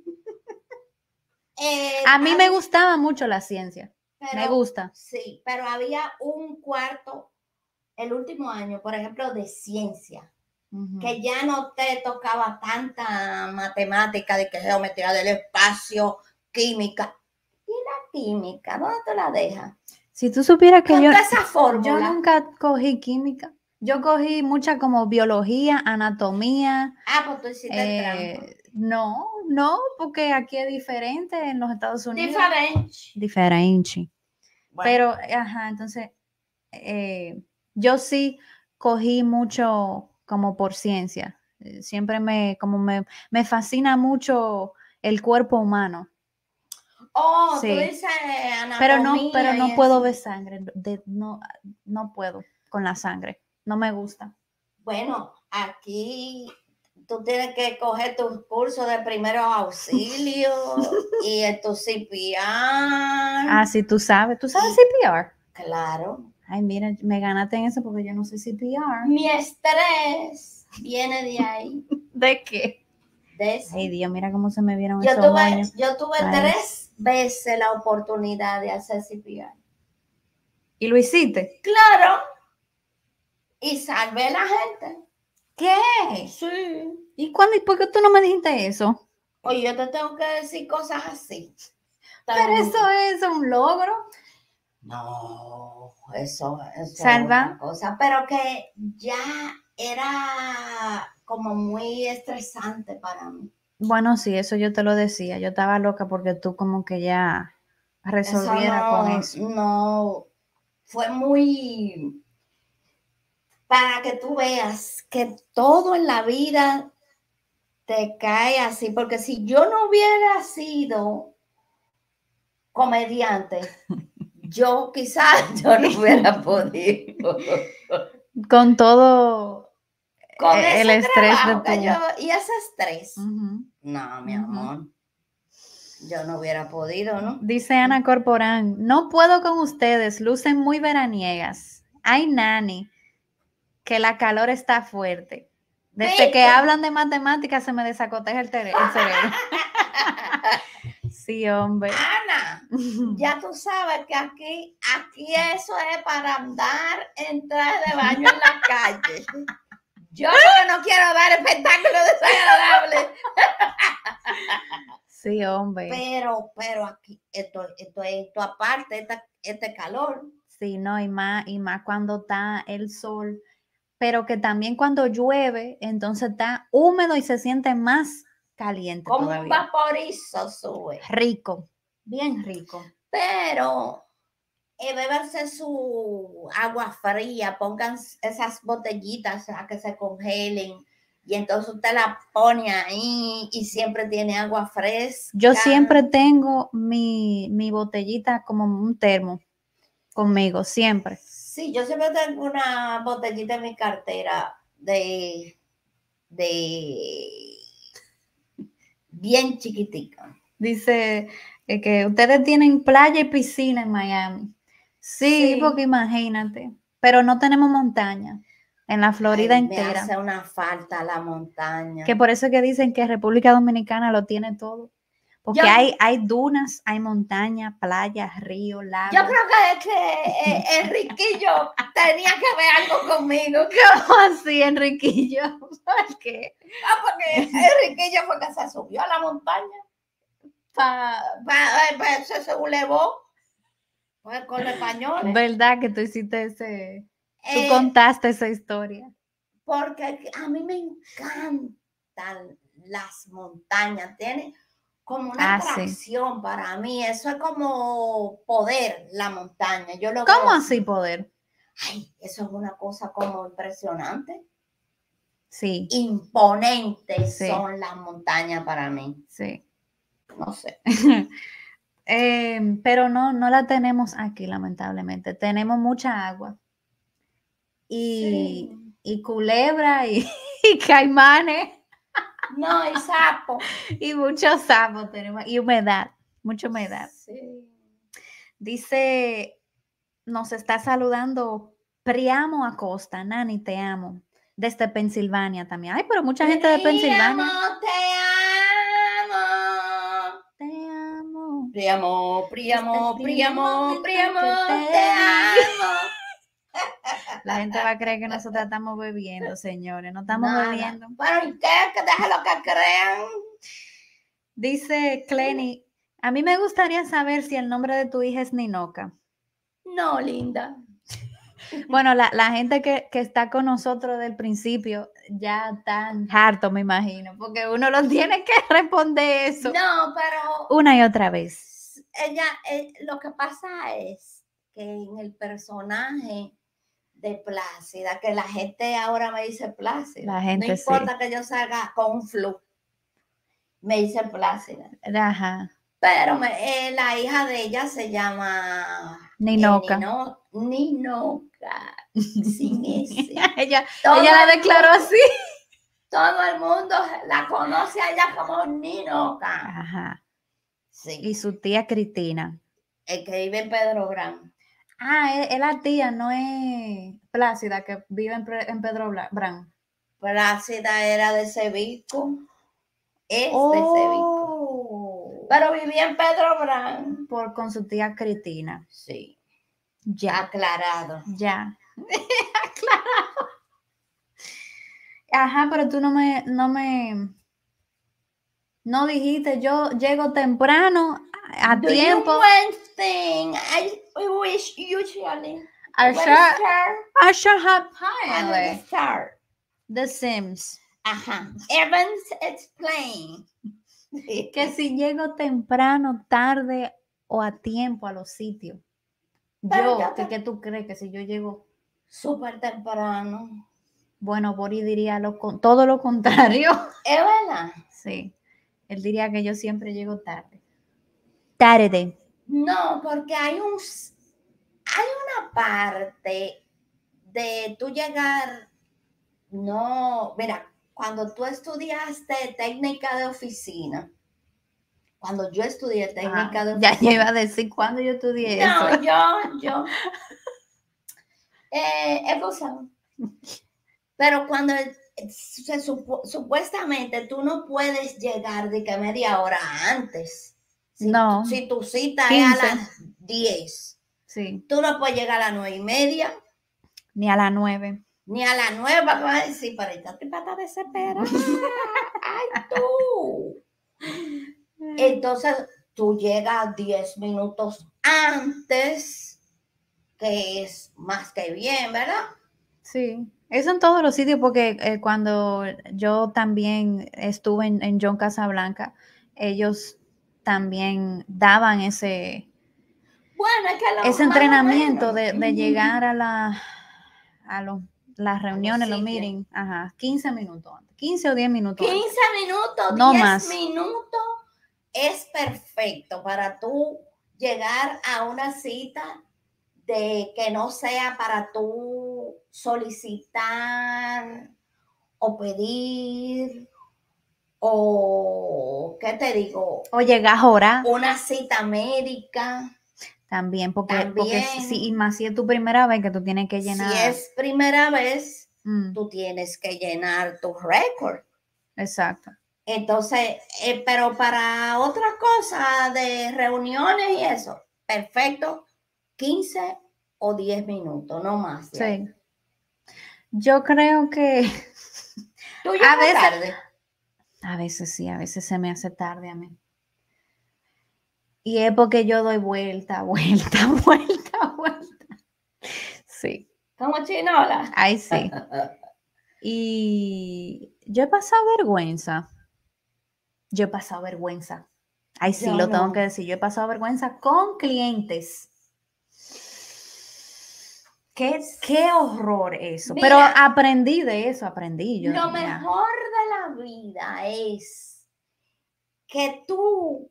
eh, a mí había, me gustaba mucho la ciencia. Pero, me gusta. Sí, pero había un cuarto el último año, por ejemplo, de ciencia. Uh-huh. Que ya no te tocaba tanta matemática de que geometría del espacio, química. ¿Y la química? ¿Dónde te la dejas? Si tú supieras que yo, esa yo nunca cogí química. Yo cogí mucha como biología, anatomía. Ah, pues tú hiciste eh, trampa. No, no, porque aquí es diferente en los Estados Unidos. Diferente. Diferente. Bueno. Pero, ajá, entonces, eh, yo sí cogí mucho como por ciencia. Siempre me, como me, me fascina mucho el cuerpo humano. Oh, sí. Tú dices anatomía. Pero no, pero no puedo ver sangre. De, no, no puedo con la sangre. No me gusta. Bueno, aquí tú tienes que coger tus cursos de primeros auxilios y tu C P R. Ah, sí, tú sabes. ¿Tú sabes C P R? Claro. Ay, mira, me ganaste en eso porque yo no sé C P R. Mi estrés viene de ahí. ¿De qué? De eso. Ay, Dios, mira cómo se me vieron yo esos tuve, años. Yo tuve Ay. tres veces la oportunidad de hacer C P R. ¿Y lo hiciste? Claro. Y salvé a la gente. ¿Qué? Sí. ¿Y cuándo y por qué tú no me dijiste eso? Oye, yo te tengo que decir cosas así. Pero Tan... eso es un logro. No, eso, eso Salva. es una cosa, pero que ya era como muy estresante para mí. Bueno, sí, eso yo te lo decía. Yo estaba loca porque tú como que ya resolviera eso no, con eso. No, fue muy... Para que tú veas que todo en la vida te cae así, porque si yo no hubiera sido comediante, yo quizás yo no hubiera podido. Con todo Con el ese estrés de tu... yo, y ese estrés. Uh-huh. No, mi uh-huh. amor. Yo no hubiera podido, ¿no? Dice Ana Corporán, no puedo con ustedes, lucen muy veraniegas. Ay, Nani, que la calor está fuerte. Desde ¿Viste? Que hablan de matemáticas se me desacoteja el, el cerebro. Sí, hombre. Ana, ya tú sabes que aquí, aquí eso es para andar en traje de baño en la calle. Yo no quiero dar espectáculos desagradables. Sí, hombre. Pero, pero aquí, esto, esto, esto aparte, esta, este calor. Sí, no, y más, y más cuando está el sol, pero que también cuando llueve, entonces está húmedo y se siente más caliente. Como todavía. Un vaporizo sube. Rico, bien rico. Pero eh, beberse su agua fría, pongan esas botellitas a que se congelen. Y entonces usted la pone ahí y siempre tiene agua fresca. Yo siempre tengo mi, mi botellita como un termo conmigo, siempre. Sí, yo siempre tengo una botellita en mi cartera de, de bien chiquitica. Dice eh, que ustedes tienen playa y piscina en Miami. Sí, sí, porque imagínate. Pero no tenemos montaña. En la Florida Ay, entera. Me hace una falta la montaña. Que por eso es que dicen que República Dominicana lo tiene todo. Porque yo, hay, hay dunas, hay montaña, playas, ríos, lagos. Yo creo que, que eh, Enriquillo tenía que ver algo conmigo. ¿Cómo así, Enriquillo? ¿Por qué? Ah, porque Enriquillo fue que se subió a la montaña. Pa, pa, pa, se sublevó. Pues con los españoles. ¿Verdad que tú hiciste ese... Tú eh, contaste esa historia? Porque a mí me encantan las montañas. Tiene como una ah, atracción sí. Para mí. Eso es como poder, la montaña. Yo lo ¿Cómo veo, así poder? Ay, eso es una cosa como impresionante. Sí. Imponentes sí. Son las montañas para mí. Sí. No sé. eh, pero no, no la tenemos aquí, lamentablemente. Tenemos mucha agua. Y, sí. y culebra y, y caimanes. No, y sapo. Y muchos sapos tenemos. Y humedad. mucha humedad. Sí. Dice, nos está saludando Priamo Acosta. Nani, te amo. Desde Pensilvania también. Ay, pero mucha gente de Pensilvania. Priamo, te amo. Te amo. Priamo, Priamo, Desde el primer Priamo, momento Priamo, que te te vi. amo. La gente va a creer que nosotros estamos bebiendo, señores. No estamos Nada. bebiendo. Pero ¿y qué? Que déjalo que crean. Dice Clenny, a mí me gustaría saber si el nombre de tu hija es Ninoca. No, linda. Bueno, la, la gente que, que está con nosotros del principio ya están hartos, me imagino, porque uno lo tiene que responder eso. No, pero Una y otra vez. ella, eh, lo que pasa es que en el personaje de Plácida, que la gente ahora me dice Plácida. La gente, no importa sí. que yo salga con un flu, me dice Plácida. Ajá. Pero me, eh, la hija de ella se llama Ninoca. Eh, Nino, Ninoca. Sin ese. ella Todo ella la el declaró mundo- así. Todo el mundo la conoce a ella como Ninoca. Ajá. Sí. Y su tía Cristina. El que vive en Pedro Brán. Ah, es, es la tía, no es Plácida, que vive en, Pre- en Pedro Bla- Brán. Plácida era de Cebico. Es Oh. de Cebico. Pero vivía en Pedro Brán. Por, con su tía Cristina. Sí. Ya. Aclarado. Ya. Aclarado. Ajá, pero tú no me, no me, no dijiste, yo llego temprano, a Do tiempo. you want thing? I wish usually. I Where shall, start? I shall have How did time. it start? The Sims. Ajá. Evans explain. Que si llego temprano, tarde o a tiempo a los sitios. Pero Yo, yo ¿qué, te- qué tú crees? Que si yo llego, Súper temprano. bueno, Boris diría lo, con- todo lo contrario. ¿Es verdad? Sí, él diría que yo siempre llego tarde. Tarde. No, porque hay un hay una parte de tú llegar, no, mira, cuando tú estudiaste técnica de oficina, cuando yo estudié técnica Ah, de ya oficina. iba a decir cuando yo estudié No, eso. yo, yo. Eh, he gozado. Pero cuando se supo, supuestamente tú no puedes llegar de que media hora antes. Si, No. tu, si tu cita quince. es a las diez, Sí, tú no puedes llegar a las nueve y media, ni a las nueve. ni a las nueve, porque vas a decir, pero esta tipa está desesperada. ¡Ay, tú! Entonces, tú llegas diez minutos antes, que es más que bien, ¿verdad? Sí, eso en todos los sitios, porque eh, cuando yo también estuve en, en John Casablanca, ellos también daban ese, Bueno, es que lo, ese más o entrenamiento menos. de, de llegar a, la, a los, las reuniones, los sitios. meetings, ajá, quince minutos antes, quince o diez minutos antes. quince minutos, No diez más. minutos es perfecto para tú llegar a una cita de que no sea para tú solicitar o pedir o, ¿qué te digo? O llegar a orar Una cita médica. también, porque, También. porque si, y más si es tu primera vez que tú tienes que llenar. Si es primera vez, Mm, tú tienes que llenar tu récord. exacto. Entonces, eh, pero para otra cosa de reuniones y eso, perfecto, quince o diez minutos, no más. de ahí. Sí. Yo creo que ¿Tú a llegas veces, tarde? a veces sí, a veces se me hace tarde a mí. Y es porque yo doy vuelta, vuelta, vuelta, vuelta. Sí, ¿Como chinola? ahí sí. Y yo he pasado vergüenza. Yo he pasado vergüenza. Ahí sí, Yo lo tengo no. que decir. Yo he pasado vergüenza con clientes. Qué, qué horror eso. Mira, Pero aprendí de eso, aprendí. Yo, Lo ya. mejor de la vida es que tú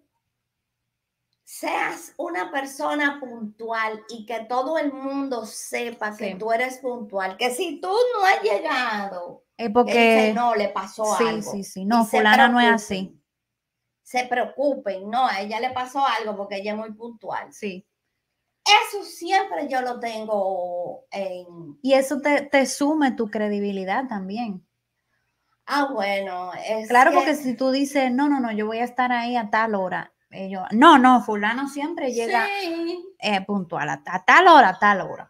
seas una persona puntual y que todo el mundo sepa que Sí. tú eres puntual. Que si tú no has llegado, Es que porque dice, no, le pasó sí, algo. sí, sí. y No, se fulana no es preocupen. así. se preocupen, no, a ella le pasó algo porque ella es muy puntual. Sí. Eso siempre yo lo tengo en... Y eso te, te sume tu credibilidad también. Ah, bueno. Es claro, que... porque si tú dices, no, no, no, yo voy a estar ahí a tal hora. Ellos, no, no, fulano siempre llega sí. eh, puntual, a, a tal hora, a tal hora.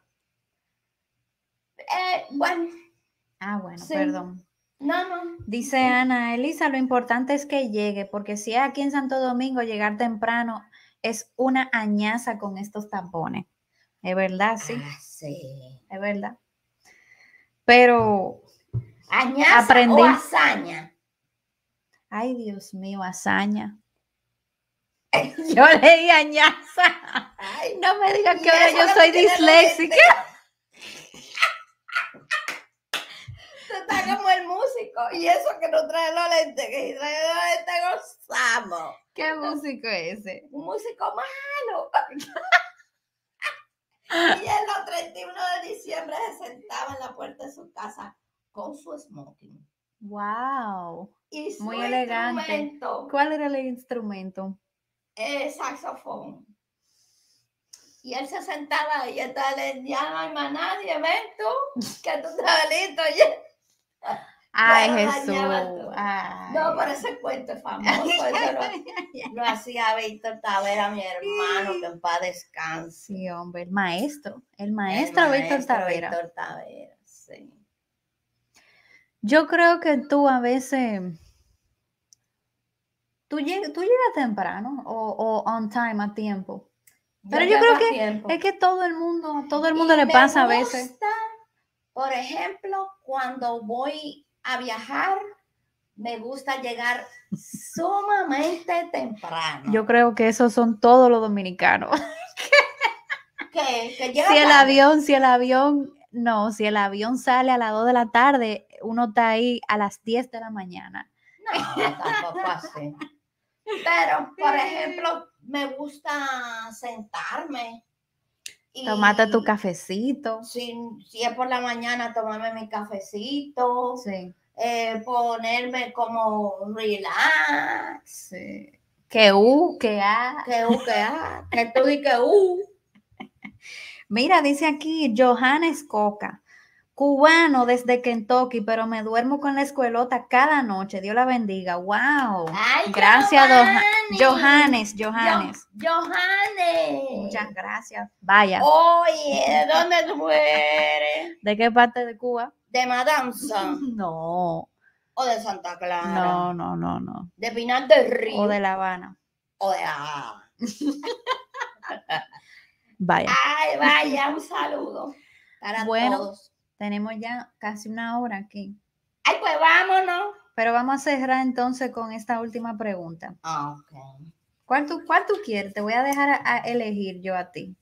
Eh, bueno. Ah, bueno, sí. perdón. No, no. Dice sí. Ana, Elisa, lo importante es que llegue, porque si es aquí en Santo Domingo, llegar temprano es una añaza con estos tapones. Es verdad, sí. Ah, sí. Es verdad. Pero ¿Añaza aprendí. o hazaña? Ay, Dios mío, hazaña. Yo leí añaza. Ay, no me digas que ahora yo soy disléxica. Tú estás como el músico. Y eso que no trae los lentes, que trae los lentes gozamos. ¿Qué músico es ese? Un músico malo. Y en los treinta y uno de diciembre se sentaba en la puerta de su casa con su smoking. Wow. Y su muy elegante. ¿Cuál era el instrumento? El saxofón. Y él se sentaba y entonces ya no hay más nadie, ven tú, que tú estás listo. Ay, Jesús. Ay. No, pero ese cuento es famoso. Eso lo, lo hacía Víctor Tavera, mi hermano, que en paz descanse. Sí, hombre, el maestro. El maestro, el maestro Víctor Tavera. Víctor Tavera, sí. Yo creo que tú a veces... ¿Tú, lleg ¿Tú llegas temprano o, o on time, a tiempo? Pero yo, yo creo que tiempo. Es que todo el mundo, todo el mundo y le pasa a veces. Por ejemplo, cuando voy a viajar, me gusta llegar sumamente temprano. Yo creo que esos son todos los dominicanos. ¿Qué? ¿Que si el tarde? avión, si el avión, no, si el avión sale a las dos de la tarde, uno está ahí a las diez de la mañana. No, tampoco así. Pero, por ejemplo, me gusta sentarme. Y tomate tu cafecito. Si, si es por la mañana, tomarme mi cafecito. Sí. Eh, ponerme como relax. Sí. Que u, que a. Que u, que a. Que tú di que u. Mira, dice aquí Johannes Coca. Cubano desde Kentucky, pero me duermo con la escuelota cada noche. Dios la bendiga. Wow. Ay, gracias, Johannes. Johannes. Yo, Johannes. Muchas gracias. Vaya. Oye, ¿de dónde tú eres? ¿De qué parte de Cuba? De Madanza. No. O de Santa Clara. No, no, no, no. De Pinar del Río. O de La Habana. O de La Vaya. Ay, vaya, un saludo para bueno, todos. Tenemos ya casi una hora aquí. Ay, pues vámonos. Pero vamos a cerrar entonces con esta última pregunta. Ah, ok. ¿Cuál tú, cuál tú quieres? Te voy a dejar a, a elegir yo a ti.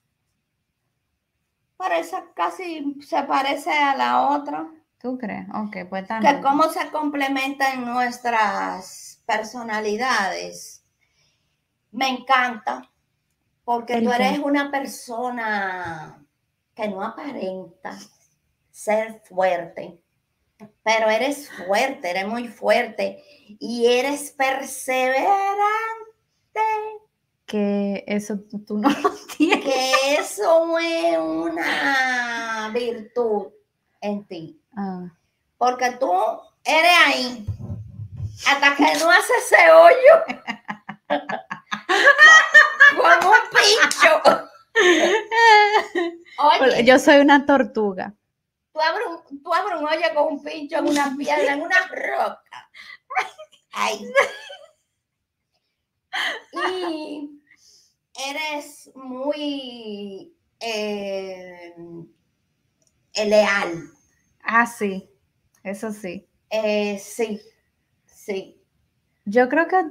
Pero esa casi se parece a la otra. ¿Tú crees? Ok, pues también. Que cómo se complementan nuestras personalidades. Me encanta. Porque tú eres qué? Una persona que no aparenta ser fuerte, pero eres fuerte, eres muy fuerte y eres perseverante. Que eso tú, tú no lo tienes. Que eso es una virtud en ti. Ah. Porque tú eres ahí hasta que no haces ese hoyo. Con un pincho. Oye, yo soy una tortuga. Tú abres un, tú abres un hoyo con un pincho en una piedra, en una roca. Ay. Y eres muy eh, leal. Ah, sí. Eso sí. Eh, sí. Sí. Yo creo que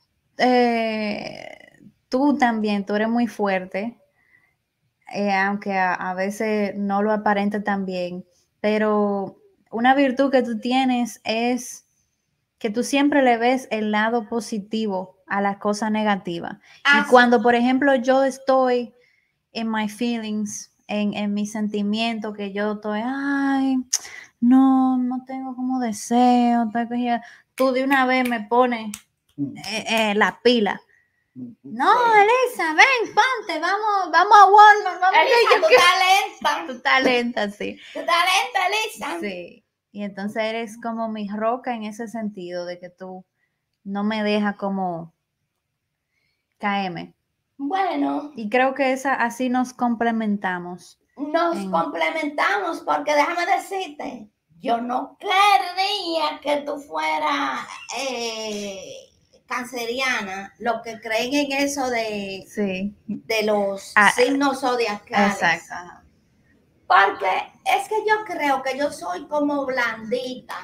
eh, tú también, tú eres muy fuerte, eh, aunque a, a veces no lo aparente tan bien, pero una virtud que tú tienes es que tú siempre le ves el lado positivo a las cosas negativas. Ah, y cuando, por ejemplo, yo estoy en my feelings, en, en mis sentimientos, que yo estoy, ay, no, no tengo como deseo, tú de una vez me pones eh, eh, la pila. No, sí. Elisa, ven, ponte, vamos, vamos a Walmart. Vamos Elisa, a tú estás lenta. Tú estás lenta, sí. Tú estás lenta, Elisa. Sí, y entonces eres como mi roca en ese sentido, de que tú no me dejas como caerme. Bueno. Y creo que esa, así nos complementamos. Nos en... complementamos, porque déjame decirte, yo no querría que tú fueras eh, canceriana, los que creen en eso de, sí. de los ah, signos zodiacales. Exacto. Porque es que yo creo que yo soy como blandita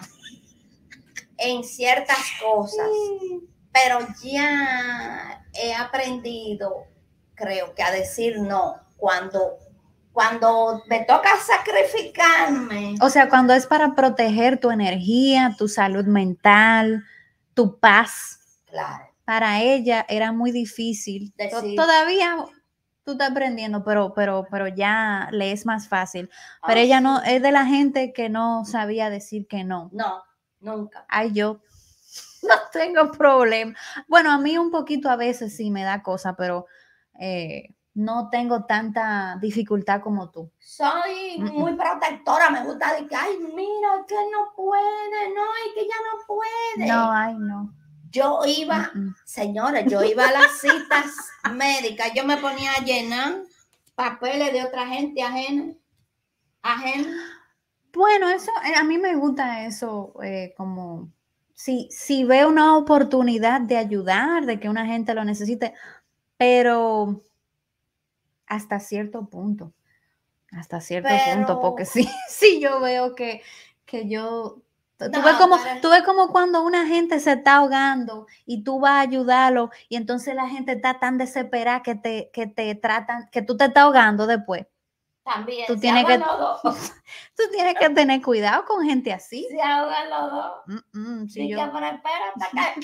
en ciertas cosas, sí. Pero ya he aprendido, creo que a decir no, cuando, cuando me toca sacrificarme. O sea, cuando es para proteger tu energía, tu salud mental, tu paz. Claro. Para ella era muy difícil. Decir, Todavía tú estás aprendiendo, pero, pero, pero ya le es más fácil. Pero oh, ella no, sí. Es de la gente que no sabía decir que no. No, nunca. Ay, yo no tengo problema. Bueno, a mí un poquito a veces sí me da cosa, pero eh, no tengo tanta dificultad como tú. Soy mm -mm. muy protectora, me gusta decir, ay, mira, que no puede, no, y que ya no puede. No, ay, no. Yo iba, mm -mm. señora, yo iba a las citas médicas, yo me ponía a llenar papeles de otra gente ajena. Ajena. Bueno, eso, a mí me gusta eso, eh, como... Si, si veo una oportunidad de ayudar, de que una gente lo necesite, pero hasta cierto punto, hasta cierto pero... punto, porque sí, sí yo veo que, que yo, tú, no, ves como, pero... tú ves como cuando una gente se está ahogando y tú vas a ayudarlo y entonces la gente está tan desesperada que te, que te tratan, que tú te estás ahogando después. También, tú se tienes que los dos. Tú tienes que tener cuidado con gente así. Se ahogan los dos. Mm -mm, si sí, yo... que, pero espérate,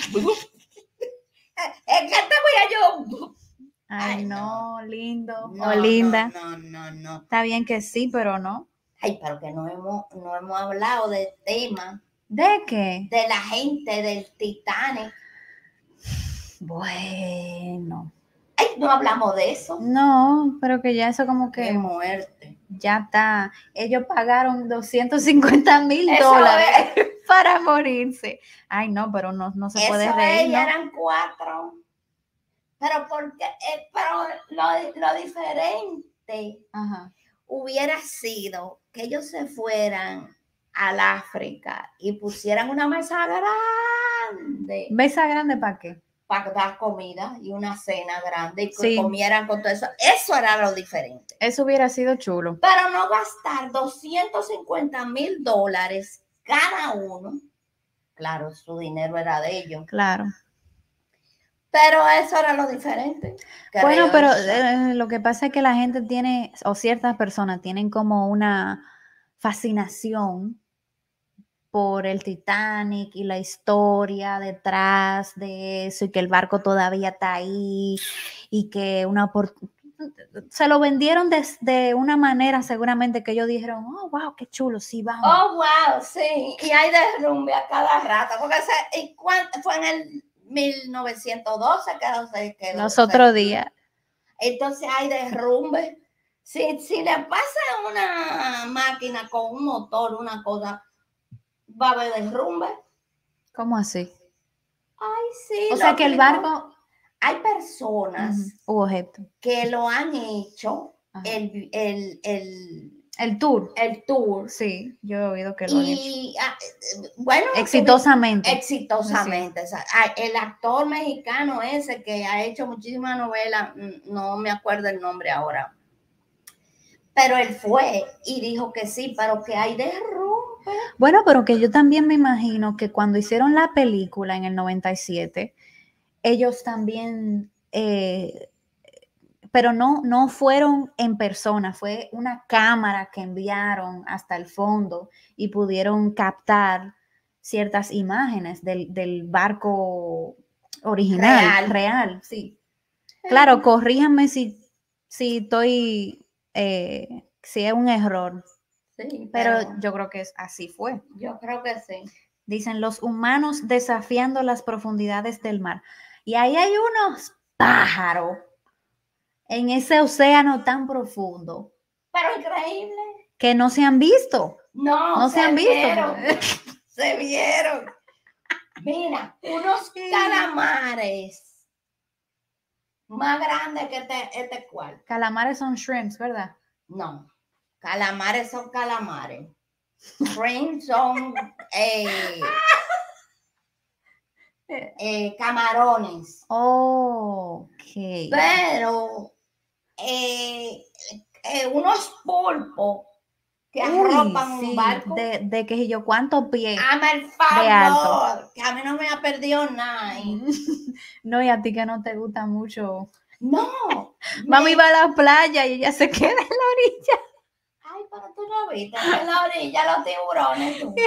es que te voy a yo. Ay, Ay no, no, lindo no, o linda. No, no, no, no. Está bien que sí, pero no. Ay, pero que no hemos, no hemos hablado del tema. ¿De qué? De la gente del Titanic. Bueno. Ay, no hablamos de eso. No, pero que ya eso como que... Qué muerte. Ya está. Ellos pagaron doscientos cincuenta mil dólares es. para morirse. Ay, no, pero no, no se eso puede reír. Eso ¿no? eran cuatro. Pero porque, eh, pero lo, lo diferente Ajá. hubiera sido que ellos se fueran al África y pusieran una mesa grande. ¿Mesa grande para qué? Para dar comida y una cena grande y que sí. comieran con todo eso. Eso era lo diferente. Eso hubiera sido chulo. Pero no gastar doscientos cincuenta mil dólares cada uno. Claro, su dinero era de ellos. Claro. Pero eso era lo diferente. Bueno, pero eh, lo que pasa es que la gente tiene, o ciertas personas tienen como una fascinación por el Titanic y la historia detrás de eso y que el barco todavía está ahí y que una se lo vendieron de, de una manera seguramente que ellos dijeron, oh, wow, qué chulo, sí, vamos. Oh, wow, sí, y hay derrumbe a cada rato, porque se, y fue en el mil novecientos doce que se quedó. Los otros días. Entonces hay derrumbe. Si, si le pasa una máquina con un motor, una cosa, va a haber derrumbe. ¿Cómo así? Ay, sí. O sea que el barco... Hay personas uh-huh. objeto. que lo han hecho, uh-huh. el, el, el, el tour. El tour. Sí, yo he oído que lo y, han hecho. Bueno, exitosamente. Exitosamente. Sí. El actor mexicano ese que ha hecho muchísimas novelas, no me acuerdo el nombre ahora. Pero él fue y dijo que sí, pero que hay derrumbe. Bueno, pero que yo también me imagino que cuando hicieron la película en el noventa y siete, ellos también, eh, pero no, no fueron en persona, fue una cámara que enviaron hasta el fondo y pudieron captar ciertas imágenes del, del barco original, real, real sí. Claro, corríjanme si, si estoy, eh, si es un error. Sí, pero, pero yo creo que es, así fue. Yo creo que sí. Dicen los humanos desafiando las profundidades del mar. Y ahí hay unos pájaros en ese océano tan profundo. Pero increíble. Que no se han visto. No, no se, se han vieron. visto. Se vieron. Mira, unos calamares más grandes que este, este cual. Calamares son shrimps, ¿verdad? No, calamares son calamares. Shrimps son eh, eh, camarones. Oh, ok. Pero eh, eh, unos pulpos que arropan sí, un barco. De, de que yo, ¿cuántos pies? Hazme el favor, de alto. Que a mí no me ha perdido nada. No, y a ti que no te gusta mucho. No. Mami me... va a la playa y ella se queda en la orilla. Ay, pero tú no viste en la orilla los tiburones. Tú.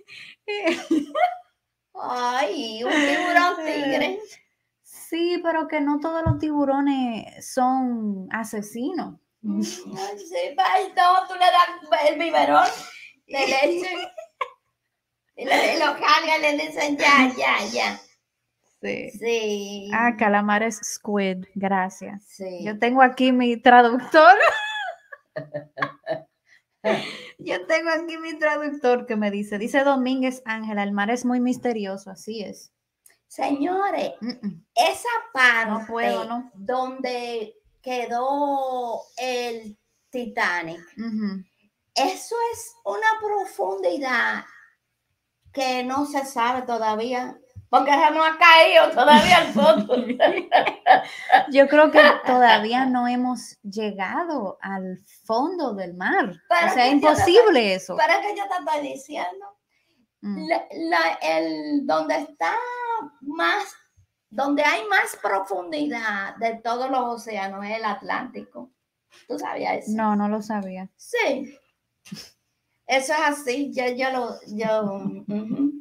Ay, un tiburón tigre. Sí, pero que no todos los tiburones son asesinos. Sí, no, tú le das el biberón de leche y le, lo cargan y le dicen ya, ya, ya. Sí. Sí. Ah, calamares squid, gracias. Sí. Yo tengo aquí mi traductor. Yo tengo aquí mi traductor que me dice, dice Domínguez Ángela, el mar es muy misterioso, así es. Señores, mm -mm. esa parte no puedo, ¿no? donde quedó el Titanic, uh-huh. Eso es una profundidad que no se sabe todavía, porque se nos ha caído todavía al fondo. Yo creo que todavía no hemos llegado al fondo del mar. Pero o sea, es imposible eso. ¿Para qué yo te estoy diciendo? Mm. La, la, el, donde está más, donde hay más profundidad de todos los océanos es el Atlántico. ¿Tú sabías eso? No, no lo sabía. Sí. Eso es así, yo, yo lo, yo, uh-huh.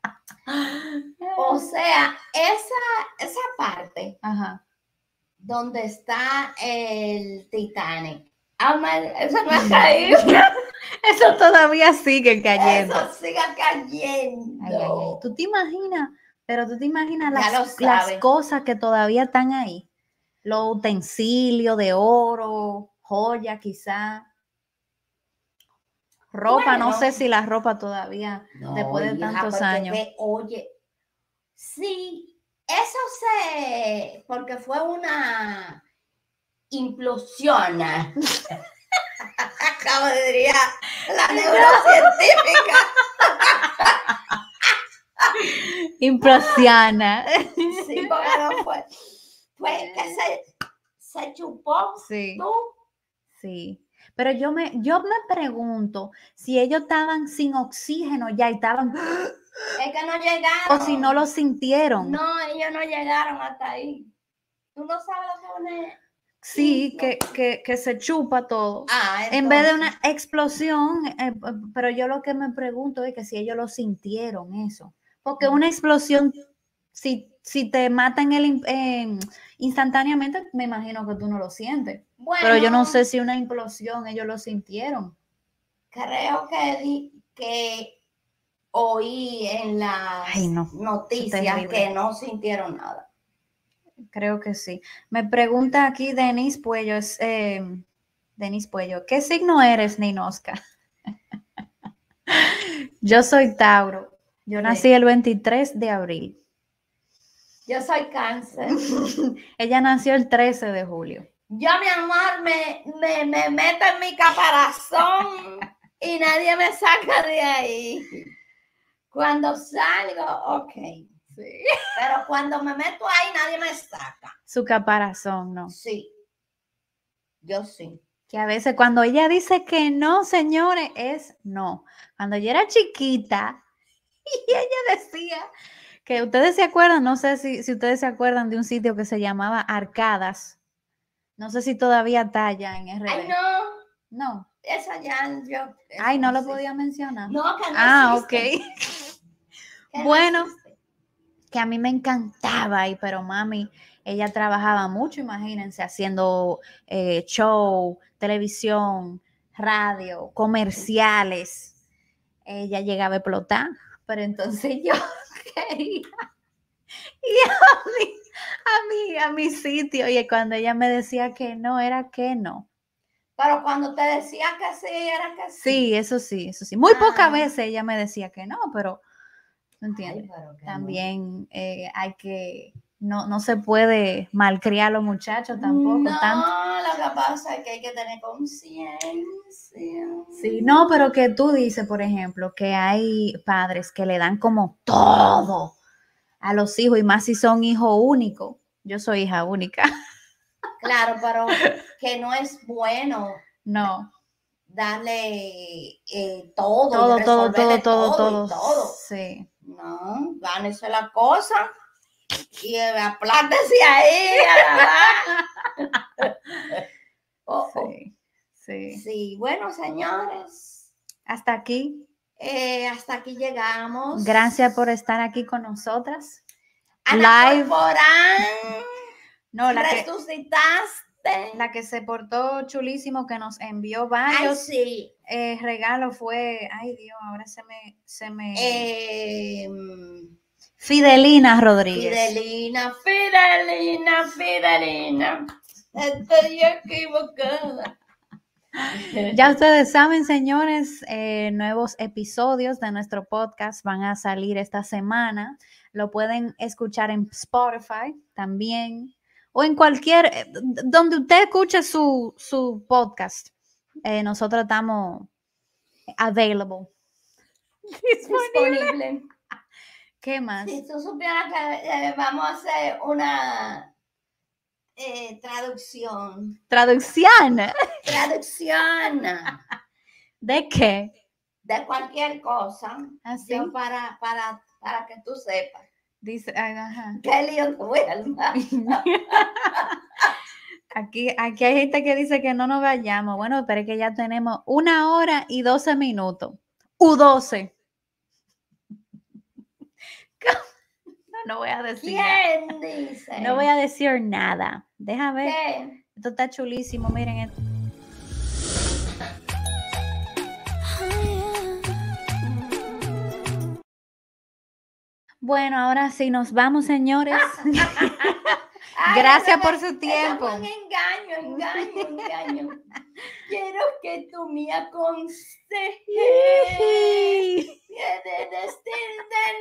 O sea, esa, esa parte, ajá, donde está el Titanic, eso no ha caído. Eso todavía sigue cayendo. Eso sigue cayendo. Ay, ay, ay. ¿Tú te imaginas? Pero tú te imaginas las, las cosas que todavía están ahí. Los utensilios de oro, joya quizá. Ropa, bueno, no sé si la ropa todavía, no, después de tantos hija, años. Que, oye, sí, eso se, porque fue una implosión. Acabo de decir la neurocientífica. Implosiona. Sí, porque no fue. Fue que se, se chupó. Sí. ¿Tú? Sí. Pero yo me, yo me pregunto si ellos estaban sin oxígeno ya y estaban... Es que no llegaron. O si no lo sintieron. No, ellos no llegaron hasta ahí. ¿Tú no sabes lo que una... Sí, que, que, que se chupa todo. Ah, en vez de una explosión, eh, pero yo lo que me pregunto es que si ellos lo sintieron eso. Porque una explosión, si, si te matan el, eh, instantáneamente, me imagino que tú no lo sientes. Bueno, pero yo no sé si una implosión ellos lo sintieron. Creo que, que oí en las Ay, no, noticias que no sintieron nada. Creo que sí. Me pregunta aquí Denis Puello, es, eh, Denis Puello, ¿qué signo eres, Ninoska? Yo soy Tauro. Yo sí. nací el veintitrés de abril. Yo soy Cáncer. Ella nació el trece de julio. Yo, mi amor, me, me, me meto en mi caparazón y nadie me saca de ahí. Cuando salgo, ok. Sí. Pero cuando me meto ahí, nadie me saca. Su caparazón, ¿no? Sí. Yo sí. Que a veces cuando ella dice que no, señores, es no. Cuando yo era chiquita y ella decía que ustedes se acuerdan, no sé si, si ustedes se acuerdan de un sitio que se llamaba Arcadas. No sé si todavía está allá en R D. Ay, no. No. Esa ya yo. Ay, no, no lo podía mencionar. No, que no Ah, existe. ok. Bueno, no que a mí me encantaba ahí, pero mami, ella trabajaba mucho, imagínense, haciendo eh, show, televisión, radio, comerciales. Ella llegaba a explotar. Pero entonces yo quería ir a mi, a mi, a mi sitio. Y cuando ella me decía que no, era que no. Pero cuando te decía que sí, era que sí. Sí, eso sí, eso sí. Muy Ah. pocas veces ella me decía que no, pero ¿no entiendes? Ay, pero También eh, hay que, no, no se puede malcriar a los muchachos tampoco. No, tanto. lo que pasa es que hay que tener conciencia. Sí, no, pero que tú dices, por ejemplo, que hay padres que le dan como todo a los hijos, y más si son hijos únicos. Yo soy hija única. Claro, pero que no es bueno. No. Darle eh, todo, todo, y todo, todo, todo, todo, y todo. Sí. No, gánese la cosa y aplántese ahí a la oh, oh. Sí, sí. Sí, bueno, señores. Hasta aquí. Eh, hasta aquí llegamos. Gracias por estar aquí con nosotras. Ana Live. Corporán, no, la resucitaste. Que, la que se portó chulísimo, que nos envió varios ay, sí. eh, regalos fue, ay Dios, ahora se me, se me. Eh, Fidelina Rodríguez. Fidelina, Fidelina, Fidelina. Estoy equivocada. Ya ustedes saben, señores, eh, nuevos episodios de nuestro podcast van a salir esta semana. Lo pueden escuchar en Spotify también, o en cualquier, eh, donde usted escuche su, su podcast. Eh, nosotros estamos available. Disponible. Disponible. ¿Qué más? Si tú supieras que eh, vamos a hacer una eh, traducción. ¿Traducción? Traducción. ¿De qué? De cualquier cosa. ¿Así? Yo para, para, para que tú sepas. Dice, ajá. ¿Qué lío tu alma? Aquí, aquí hay gente que dice que no nos vayamos. Bueno, pero es que ya tenemos una hora y doce minutos. U doce. No, no voy a decir ¿Quién nada. dice? No voy a decir nada. Deja ver. ¿Qué? Esto está chulísimo. Miren esto. Bueno, ahora sí nos vamos, señores. Ay, gracias por su tiempo. Es un engaño, engaño, engaño. Quiero que tú me aconsejes.